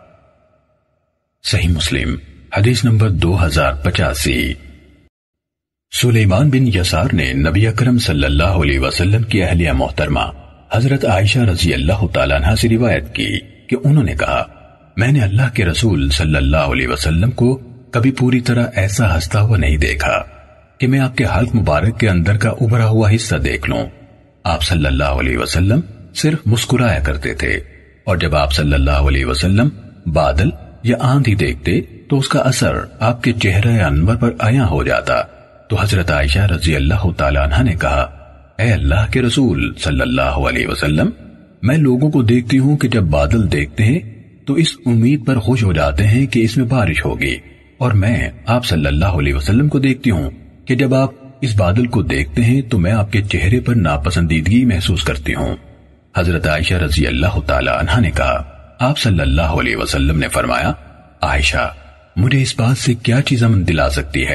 صحیح مسلم حدیث نمبر دو ہزار پچاسی۔ سلیمان بن یسار نے نبی اکرم صلی اللہ علیہ وسلم کی اہلیہ محترمہ حضرت عائشہ رضی اللہ تعالیٰ عنہ سے روایت کی کہ انہوں نے کہا، میں نے اللہ کے رسول صلی اللہ علیہ وسلم کو کبھی پوری طرح ایسا ہنستا ہوا نہیں دیکھا کہ میں آپ کے حلق مبارک کے اندر کا ابھرا ہوا حصہ دیکھ لوں۔ آپ صلی اللہ علیہ وسلم صرف مسکرایا کرتے تھے، اور جب آپ صلی اللہ علیہ وسلم بادل یا آندھی دیکھتے تو اس کا اثر آپ کے چہرے انور پر عیاں ہو جاتا۔ تو حضرت عائشہ رضی اللہ تعالیٰ عنہ نے کہا، اے اللہ کے رسول صلی اللہ علیہ وسلم، میں لوگوں کو دیکھتی ہوں کہ جب بادل دیکھتے ہیں تو اس امید پر خوش ہو جاتے ہیں کہ اس میں بارش ہوگی، اور میں آپ صلی اللہ علیہ وسلم کو دیکھتی ہوں کہ جب آپ اس بادل کو دیکھتے ہیں تو میں آپ کے چہرے پر ناپسندیدگی محسوس کرتی ہوں۔ حضرت عائشہ رضی اللہ تعالی عنہا نے کہا، آپ صلی اللہ علیہ وسلم نے فرمایا، عائشہ، مجھے اس بات سے کیا چیز امن دلا سکتی ہے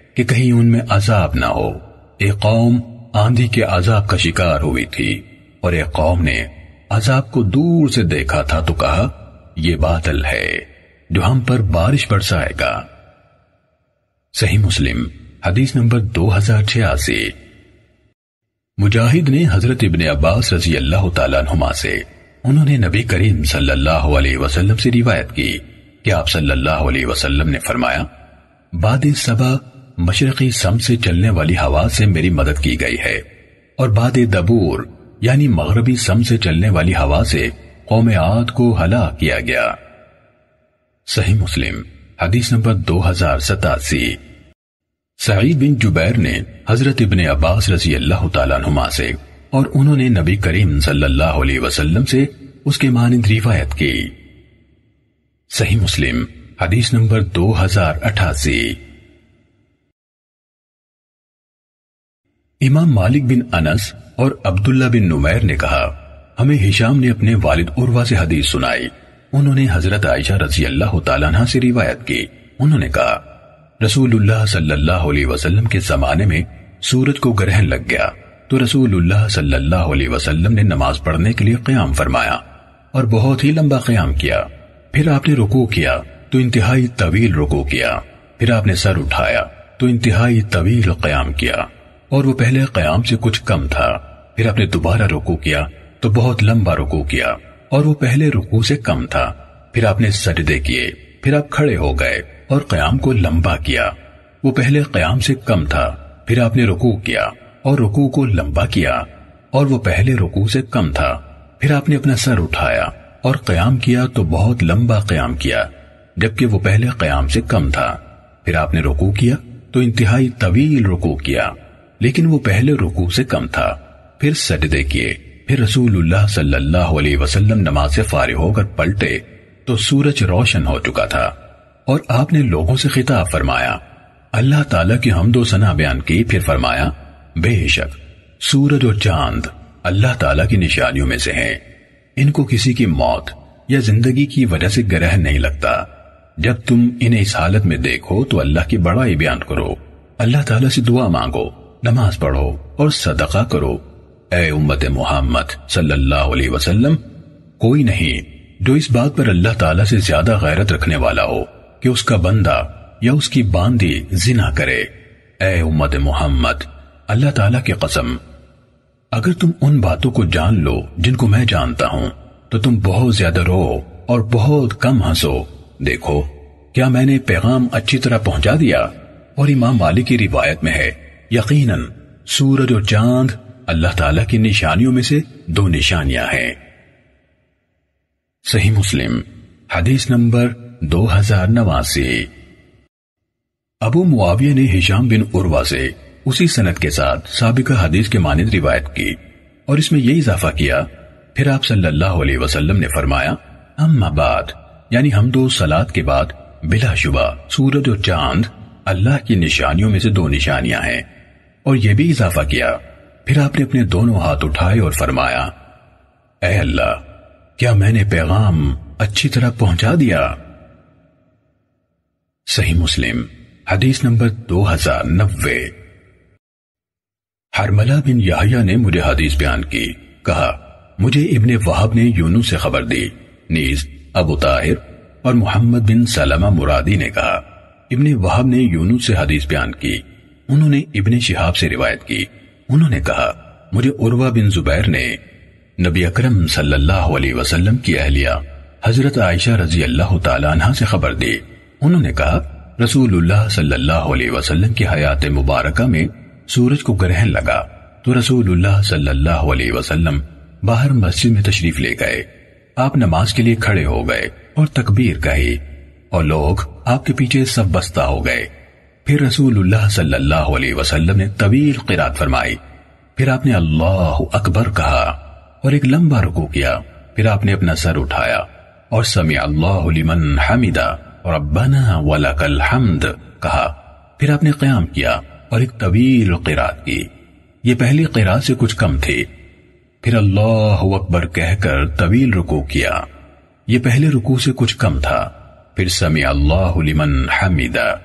کہ کہیں ان میں عذاب نہ ہو۔ ایک قوم آندھی کے عذاب کا شکار ہوئی تھی اور ایک قوم نے عذاب کو دور سے دیکھا تھا تو کہا یہ بادل ہے جو ہم پر بارش برسائے گا۔ صحیح مسلم حدیث نمبر دو ہزار چھیاسی۔ مجاہد نے حضرت ابن عباس رضی اللہ تعالیٰ عنہما سے، انہوں نے نبی کریم صلی اللہ علیہ وسلم سے روایت کی کہ آپ صلی اللہ علیہ وسلم نے فرمایا، باد صبا مشرقی سمت سے چلنے والی ہوا سے میری مدد کی گئی ہے، اور باد دبور یعنی مغربی سمت سے چلنے والی ہوا سے قوم عاد کو ہلاک کیا گیا۔ صحیح مسلم حدیث نمبر دو ہزار ستاسی۔ سعید بن جبیر نے حضرت ابن عباس رضی اللہ تعالیٰ عنہما سے، اور انہوں نے نبی کریم صلی اللہ علیہ وسلم سے اس کے مانند روایت کی۔ صحیح مسلم حدیث نمبر دو ہزار اٹھاسی۔ امام مالک بن انس اور عبداللہ بن نمیر نے کہا، ہمیں ہشام نے اپنے والد عروہ سے حدیث سنائی، انہوں نے حضرت عائشہ رضی اللہ تعالیٰ عنہ سے روایت کی، انہوں نے کہا رسول اللہ صلی اللہ علیہ وسلم کے زمانے میں سورج کو گرہن لگ گیا تو رسول اللہ صلی اللہ علیہ وسلم نے نماز پڑھنے کے لیے قیام فرمایا اور بہت ہی لمبا قیام کیا، پھر آپ نے رکوع کیا تو انتہائی طویل رکوع کیا، پھر آپ نے سر اٹھایا تو انتہائی طویل قیام کیا اور وہ پہلے قیام سے کچھ کم تھا، پھر آپ نے دوبارہ رکوع کیا تو بہت لمبا رکوع کیا اور وہ پہلے رکوع سے کم تھا، پھر آپ نے سجدے کیے، پھر آپ کھڑے ہو گئے اور قیام کو لمبا کیا، وہ پہلے قیام سے کم تھا، پھر آپ نے رکوع کیا اور رکوع کو لمبا کیا اور وہ پہلے رکوع سے کم تھا، پھر آپ نے اپنا سر اٹھایا اور قیام کیا تو بہت لمبا قیام کیا جبکہ وہ پہلے قیام سے کم تھا، پھر آپ نے رکوع کیا تو انتہائی طویل رکوع کیا لیکن وہ پہلے رکوع سے کم تھا، پھر سجدے کیے، پھر رسول اللہ صلی اللہ علیہ وسلم نماز سے فارغ ہو کر پلٹے تو سورج روشن ہو چکا تھا اور آپ نے لوگوں سے خطاب فرمایا، اللہ تعالیٰ کی حمد و ثنا بیان کی، پھر فرمایا بے شک سورج اور چاند اللہ تعالیٰ کی نشانیوں میں سے ہیں، ان کو کسی کی موت یا زندگی کی وجہ سے گرہن نہیں لگتا، جب تم انہیں اس حالت میں دیکھو تو اللہ کی بڑائی بیان کرو، اللہ تعالیٰ سے دعا مانگو، نماز پڑھو اور صدقہ کرو۔ اے امت محمد صلی اللہ علیہ وسلم، کوئی نہیں جو اس بات پر اللہ تعالیٰ سے زیادہ غیرت رکھنے والا ہو کہ اس کا بندہ یا اس کی باندی زنا کرے۔ اے امت محمد، اللہ تعالیٰ کی قسم، اگر تم ان باتوں کو جان لو جن کو میں جانتا ہوں تو تم بہت زیادہ رو اور بہت کم ہنسو۔ دیکھو کیا میں نے پیغام اچھی طرح پہنچا دیا؟ اور امام مالک کی روایت میں ہے، یقیناً سورج اور چاند اللہ تعالیٰ کی نشانیوں میں سے دو نشانیاں ہیں۔ صحیح مسلم حدیث نمبر دو ہزار نواسی۔ ابو معاویہ نے ہشام بن عروہ سے اسی سند کے ساتھ سابقہ حدیث کے مانند روایت کی اور اس میں یہ اضافہ کیا، پھر آپ صلی اللہ علیہ وسلم نے فرمایا، اما بعد، یعنی حمد و صلات کے بعد بلا شبہ سورج اور چاند اللہ کی نشانیوں میں سے دو نشانیاں ہیں، اور یہ بھی اضافہ کیا، پھر آپ نے اپنے دونوں ہاتھ اٹھائے اور فرمایا، اے اللہ، کیا میں نے پیغام اچھی طرح پہنچا دیا؟ صحیح مسلم حدیث نمبر دو ہزار نوے۔ حرملہ بن یحییٰ نے مجھے حدیث بیان کی، کہا مجھے ابن وہب نے یونس سے خبر دی، نیز ابو طاہر اور محمد بن سلمہ مرادی نے کہا ابن وہب نے یونس سے حدیث بیان کی، انہوں نے ابن شہاب سے روایت کی، انہوں نے کہا مجھے عروہ بن زبیر نے نبی اکرم صلی اللہ علیہ وسلم کی اہلیہ حضرت عائشہ رضی اللہ تعالی عنہ سے خبر دی، انہوں نے کہا رسول اللہ صلی اللہ علیہ وسلم کی حیات مبارکہ میں سورج کو گرہن لگا تو رسول اللہ صلی اللہ علیہ وسلم باہر مسجد میں تشریف لے گئے، آپ نماز کے لیے کھڑے ہو گئے اور تکبیر کہی اور لوگ آپ کے پیچھے سب بستہ ہو گئے، پھر رسول اللہ صلی اللہ علیہ وسلم نے طویل قرات فرمائی، پھر آپ نے اللہ اکبر کہا اور ایک لمبا رکوع کیا، پھر آپ نے اپنا سر اٹھایا اور سمع اللہ لمن حمدہ ربنا ولک الحمد کہا، پھر آپ نے قیام کیا اور ایک طویل قرات کی، یہ پہلی قرات سے کچھ کم تھی، پھر اللہ اکبر کہہ کر طویل رکوع کیا، یہ پہلے رکوع سے کچھ کم تھا، پھر سمع اللہ لمن حمدہ،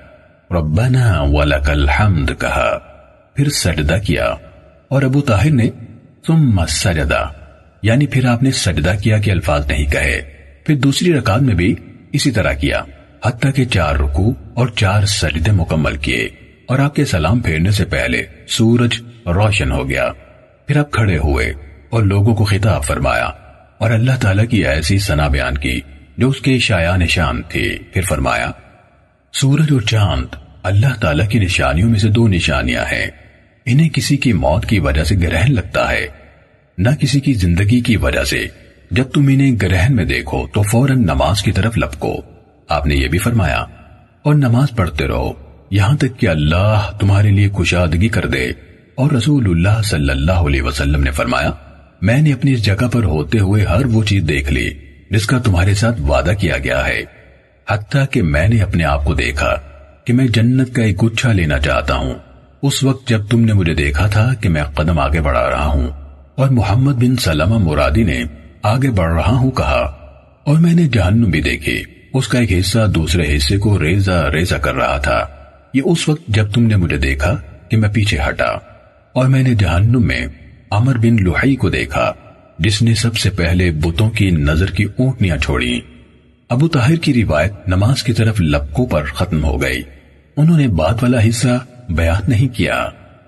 ربنا ولک الحمد کہا، پھر سجدہ کیا، اور ابو طاہر نے ثم سجدہ یعنی پھر آپ نے سجدہ کیا کہ الفاظ نہیں کہے، پھر دوسری رکعت میں بھی اسی طرح کیا حتیٰ کہ چار رکوع اور چار سجدے مکمل کیے، اور آپ کے سلام پھیرنے سے پہلے سورج روشن ہو گیا۔ پھر آپ کھڑے ہوئے اور لوگوں کو خطاب فرمایا اور اللہ تعالیٰ کی ایسی ثنا بیان کی جو اس کے شایع نشان تھی۔ پھر فرمایا، سورج اور چاند اللہ تعالیٰ کی نشانیوں میں سے دو نشانیاں ہیں، انہیں کسی کی موت کی وجہ سے گرہن لگتا ہے نہ کسی کی زندگی کی وجہ سے۔ جب تم انہیں گرہن میں دیکھو تو فوراً نماز کی طرف لپکو۔ آپ نے یہ بھی فرمایا، اور نماز پڑھتے رہو یہاں تک کہ اللہ تمہارے لیے کشادگی کر دے۔ اور رسول اللہ صلی اللہ علیہ وسلم نے فرمایا، میں نے اپنی اس جگہ پر ہوتے ہوئے ہر وہ چیز دیکھ لی جس کا تمہارے ساتھ وعدہ کیا گیا ہے، حتیٰ کہ میں نے اپنے آپ کو دیکھا کہ میں جنت کا ایک گچھا لینا چاہتا ہوں اس وقت جب تم نے مجھے دیکھا تھا کہ میں قدم آگے بڑھا رہا ہوں، اور محمد بن سلمہ مرادی نے آگے بڑھ رہا ہوں کہا، اور میں نے جہنم بھی دیکھی، اس کا ایک حصہ دوسرے حصے کو ریزہ ریزہ کر رہا تھا، یہ اس وقت جب تم نے مجھے دیکھا کہ میں پیچھے ہٹا۔ اور میں نے جہنم میں عمر بن لحی کو دیکھا جس نے سب سے پہلے بتوں کی نظر کی اونٹنیاں چھوڑی۔ ابو طاہر کی روایت نماز کی طرف لپکوں پر ختم ہو گئی، انہوں نے بعد والا حصہ بیان نہیں کیا۔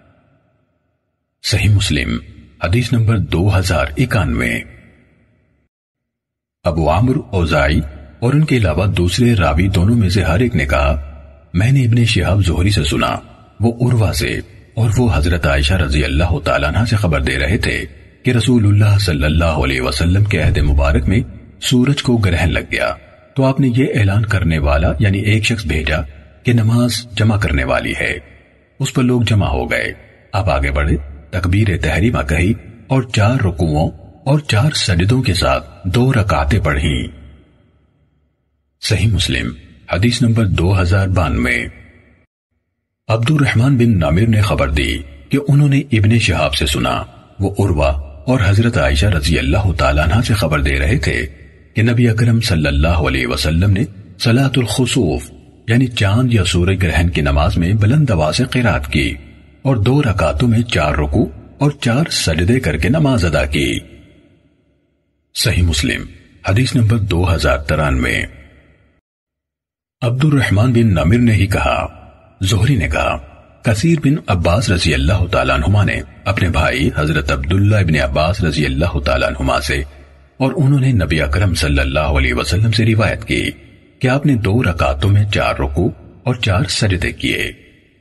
صحیح مسلم حدیث نمبر دو ہزار اکانوے۔ ابو عمرو اوزاعی اور ان کے علاوہ دوسرے راوی دونوں میں سے ہر ایک نے کہا، میں نے ابن شہاب زہری سے سنا، وہ عروہ سے، اور وہ حضرت عائشہ رضی اللہ تعالیٰ عنہ سے خبر دے رہے تھے کہ رسول اللہ صلی اللہ علیہ وسلم کے عہد مبارک میں سورج کو گرہن لگ گیا تو آپ نے یہ اعلان کرنے والا یعنی ایک شخص بھیجا کہ نماز جمع کرنے والی ہے۔ اس پر لوگ جمع ہو گئے، آپ آگے بڑھے، تکبیر تحریمہ کہی اور چار رکوعوں اور چار سجدوں کے ساتھ دو رکعتیں پڑھیں۔ صحیح مسلم حدیث نمبر دو ہزار بانوے۔ عبد الرحمن بن نامر نے خبر دی کہ انہوں نے ابن شہاب سے سنا، وہ عروہ اور حضرت عائشہ رضی اللہ تعالیٰ عنہ سے خبر دے رہے تھے کہ نبی اکرم صلی اللہ علیہ وسلم نے صلاۃ الخسوف یعنی چاند یا سورج گرہن کی نماز میں بلند آواز سے قرات کی اور دو رکعتوں میں چار رکوع اور چار سجدے کر کے نماز ادا کی۔ صحیح مسلم حدیث نمبر دو ہزار ترانوے۔ عبد الرحمن بن نامر نے ہی کہا، زہری نے کہا، کثیر بن عباس رضی اللہ تعالیٰ عنہما نے اپنے بھائی حضرت عبداللہ ابن عباس رضی اللہ تعالیٰ عنہما سے، اور انہوں نے نبی اکرم صلی اللہ علیہ وسلم سے روایت کی کہ آپ نے دو رکعتوں میں چار رکوع اور چار سجدے کیے۔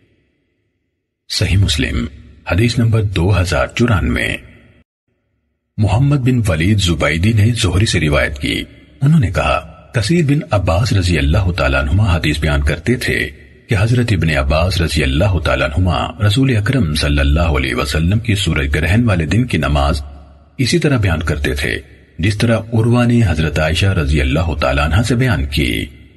صحیح مسلم حدیث نمبر دو ہزار چورانوے۔ محمد بن ولید زبیدی نے زہری سے روایت کی، انہوں نے کہا، کثیر بن عباس رضی اللہ تعالیٰ عنہما حدیث بیان کرتے تھے کہ حضرت ابن عباس رضی اللہ تعالیٰ عنہما رسول اکرم صلی اللہ علیہ وسلم کی سورج گرہن والے دن کی نماز اسی طرح بیان کرتے تھے جس طرح عروہ نے حضرت عائشہ رضی اللہ تعالیٰ عنہ سے بیان کی۔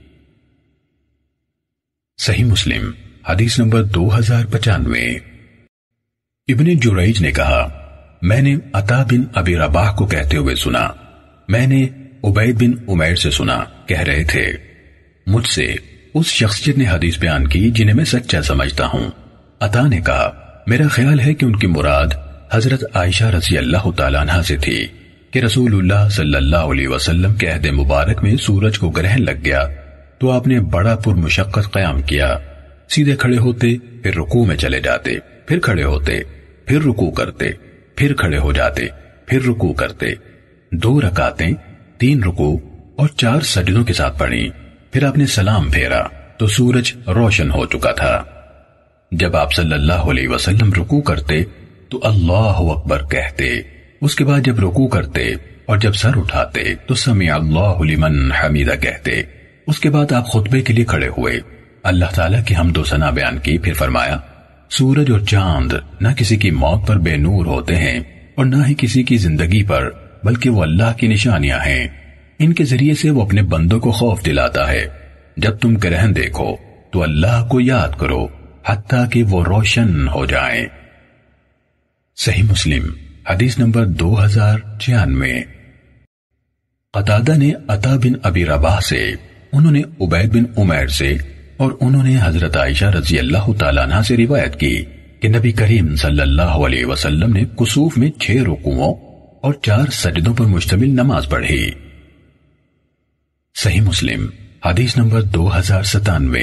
صحیح مسلم حدیث نمبر دو ہزار پچانوے۔ ابن جریج نے کہا، میں نے عطا بن ابی رباح کو کہتے ہوئے سنا، میں نے عبید بن عمیر سے سنا، کہہ رہے تھے، مجھ سے اس شخصیت نے حدیث بیان کی جنہیں میں سچا سمجھتا ہوں۔ عطا نے کہا، میرا خیال ہے کہ ان کی مراد حضرت عائشہ رضی اللہ تعالیٰ عنہ سے تھی کہ رسول اللہ صلی اللہ علیہ وسلم کے عہد مبارک میں سورج کو گرہن لگ گیا تو آپ نے بڑا پر مشقت قیام کیا، سیدھے کھڑے ہوتے، پھر رکوع میں چلے جاتے، پھر کھڑے ہوتے، پھر رکوع کرتے، پھر کھڑے ہو جاتے، پھر رکوع کرتے، دو رکعتیں، تین رکوع اور چار سجدوں کے ساتھ پڑھی، پھر آپ نے سلام پھیرا تو سورج روشن ہو چکا تھا۔ جب آپ صلی اللہ علیہ وسلم رکوع کرتے تو اللہ اکبر کہتے، اس کے بعد جب رکوع کرتے اور جب سر اٹھاتے تو سمع اللہ لمن حمیدہ کہتے، اس کے بعد آپ خطبے کے لیے کھڑے ہوئے، اللہ تعالیٰ کی حمد و ثنا بیان کی، پھر فرمایا، سورج اور چاند نہ کسی کی موت پر بے نور ہوتے ہیں اور نہ ہی کسی کی زندگی پر، بلکہ وہ اللہ کی نشانیاں ہیں، ان کے ذریعے سے وہ اپنے بندوں کو خوف دلاتا ہے۔ جب تم گرہن دیکھو تو اللہ کو یاد کرو حتیٰ کہ وہ روشن ہو جائیں۔ صحیح مسلم حدیث نمبر دو ہزار چھیانوے۔ قتادہ نے عطا بن ابی رباح سے، انہوں نے عبید بن عمیر سے اور انہوں نے حضرت عائشہ رضی اللہ تعالیٰ عنہ سے روایت کی کہ نبی کریم صلی اللہ علیہ وسلم نے کسوف میں چھ رکوعوں اور چار سجدوں پر مشتمل نماز پڑھی۔ صحیح مسلم حدیث نمبر دو ہزار ستانوے۔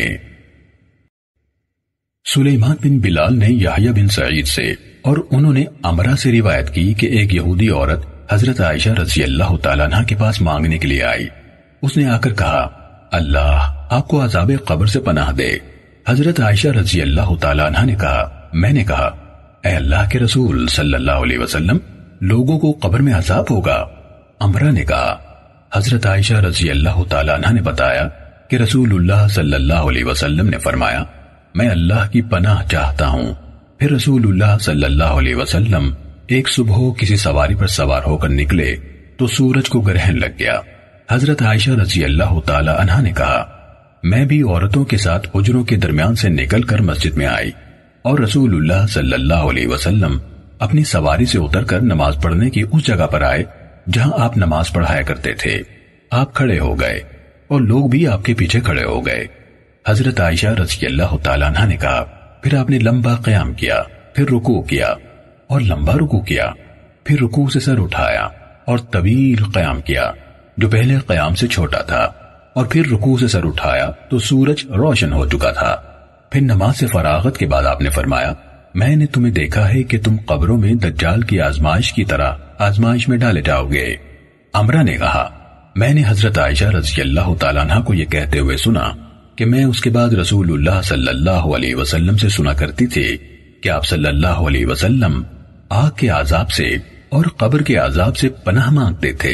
سلیمان بن بلال نے یحییٰ بن سعید سے اور انہوں نے عمرہ سے روایت کی کہ ایک یہودی عورت حضرت عائشہ رضی اللہ تعالیٰ عنہ کے پاس مانگنے کے لیے آئی۔ اس نے آ کر کہا، اللہ آپ کو عذاب قبر سے پناہ دے۔ حضرت عائشہ رضی اللہ تعالیٰ عنہ نے کہا، میں نے کہا، اے اللہ کے رسول صلی اللہ علیہ وسلم، لوگوں کو قبر میں عذاب ہوگا؟ عمرہ نے کہا، حضرت عائشہ رضی اللہ تعالیٰ عنہ نے بتایا کہ رسول اللہ صلی اللہ علیہ وسلم نے فرمایا، میں اللہ کی پناہ چاہتا ہوں۔ پھر رسول اللہ صلی اللہ علیہ وسلم ایک صبح کسی سواری پر سوار ہو کر نکلے تو سورج کو گرہن لگ گیا۔ حضرت عائشہ رضی اللہ تعالی عنہا نے کہا، میں بھی عورتوں کے ساتھ حجروں کے درمیان سے نکل کر مسجد میں آئی اور رسول اللہ صلی اللہ علیہ وسلم اپنی سواری سے اتر کر نماز پڑھنے کی اس جگہ پر آئے جہاں آپ نماز پڑھایا کرتے تھے۔ آپ کھڑے ہو گئے اور لوگ بھی آپ کے پیچھے کھڑے ہو گئے۔ حضرت عائشہ رضی اللہ تعالیٰ عنہ نے کہا، پھر آپ نے لمبا قیام کیا، پھر رکوع کیا اور لمبا رکوع کیا، پھر رکوع سے سر اٹھایا اور طویل قیام کیا جو پہلے قیام سے چھوٹا تھا، اور پھر رکوع سے سر اٹھایا تو سورج روشن ہو چکا تھا۔ پھر نماز سے فراغت کے بعد آپ نے فرمایا، میں نے تمہیں دیکھا ہے کہ تم قبروں میں دجال کی آزمائش کی طرح آزمائش میں ڈالے جاؤ گے۔ عمرہ نے کہا، میں نے حضرت عائشہ رضی اللہ تعالیٰ عنہ کو یہ کہتے ہوئے سنا کہ میں اس کے بعد رسول اللہ صلی اللہ علیہ وسلم سے سنا کرتی تھی کہ آپ صلی اللہ علیہ وسلم آگ کے عذاب سے اور قبر کے عذاب سے پناہ مانگتے تھے۔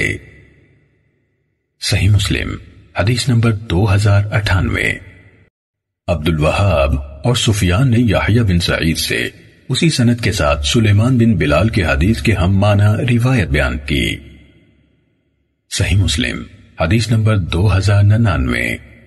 صحیح مسلم حدیث نمبر دو ہزار اٹھانوے۔ عبد الوہاب اور سفیان نے یحییٰ بن سعید سے اسی سند کے ساتھ سلیمان بن بلال کے حدیث کے ہم معنی روایت بیان کی۔ صحیح مسلم حدیث نمبر دو ہزار ننانوے۔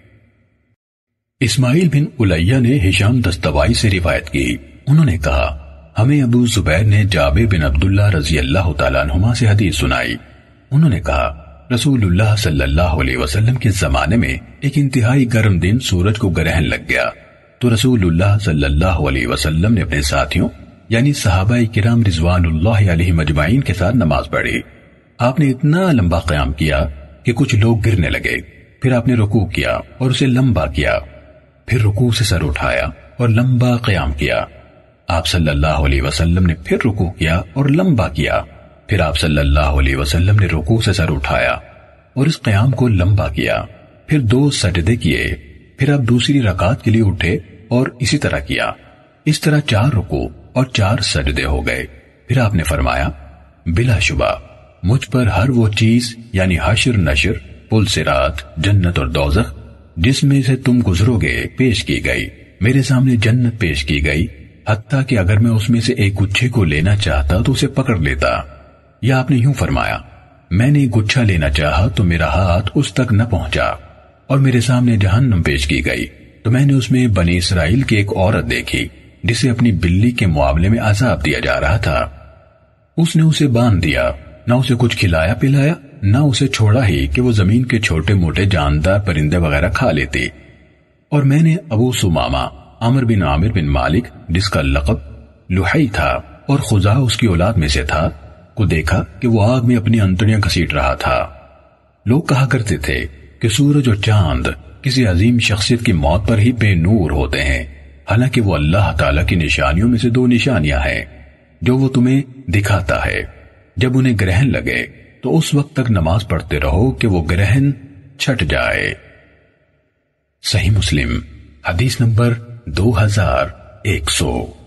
اسماعیل بن الیہ نے ہشام دستوائی سے روایت کی، انہوں نے کہا، ہمیں ابو زبیر نے جابر بن عبداللہ رضی اللہ تعالیٰ عنہما سے حدیث سنائی۔ انہوں نے کہا، رسول اللہ صلی اللہ علیہ وسلم کے زمانے میں ایک انتہائی گرم دن سورج کو گرہن لگ گیا تو رسول اللہ صلی اللہ علیہ وسلم نے اپنے ساتھیوں یعنی صحابہ کرام رضوان اللہ علیہ مجمعین کے ساتھ نماز پڑھی۔ آپ نے اتنا لمبا قیام کیا کہ کچھ لوگ گرنے لگے۔ پھر آپ نے رکوع کیا اور اسے لمبا کیا، پھر رکوع سے سر اٹھایا اور لمبا قیام کیا۔ آپ صلی اللہ علیہ وسلم نے پھر رکوع کیا اور لمبا کیا، پھر آپ صلی اللہ علیہ وسلم نے رکوع سے سر اٹھایا اور اس قیام کو لمبا کیا، پھر دو سجدے کیے، پھر آپ دوسری رکعت کے لیے اٹھے اور اسی طرح کیا۔ اس طرح چار رکوع اور چار سجدے ہو گئے۔ پھر آپ نے فرمایا، بلا شبہ مجھ پر ہر وہ چیز یعنی حشر نشر، پل صراط، جنت اور دوزخ جس میں سے تم گزرو گے پیش کی گئی۔ میرے سامنے جنت پیش کی گئی، حتیٰ کہ اگر میں اس میں سے ایک گچھے کو لینا چاہتا تو اسے پکڑ لیتا۔ یا آپ نے یوں فرمایا، میں نے گچھا لینا چاہا تو میرا ہاتھ اس تک نہ پہنچا، اور میرے سامنے جہنم پیش کی گئی تو میں نے اس میں بنی اسرائیل کی ایک عورت دیکھی جسے اپنی بلی کے معاملے میں عذاب دیا جا رہا تھا۔ اس نے اسے باندھ دیا، نہ اسے کچھ کھلایا پلایا، نہ اسے چھوڑا ہی کہ وہ زمین کے چھوٹے موٹے جاندار پرندے وغیرہ کھا لیتی۔ اور میں نے ابو سمامہ عمر بن عامر بن مالک جس کا لقب لحی تھا اور خزاع اس کی اولاد میں سے تھا کو دیکھا کہ وہ آگ میں اپنی انتڑیاں گھسیٹ رہا تھا۔ لوگ کہا کرتے تھے کہ سورج اور چاند کسی عظیم شخصیت کی موت پر ہی بے نور ہوتے ہیں، حالانکہ وہ اللہ تعالیٰ کی نشانیوں میں سے دو نشانیاں ہیں جو وہ تمہیں دکھاتا ہے۔ جب انہیں گرہن لگے تو اس وقت تک نماز پڑھتے رہو کہ وہ گرہن چھٹ جائے۔ صحیح مسلم حدیث نمبر دو ہزار ایک سو۔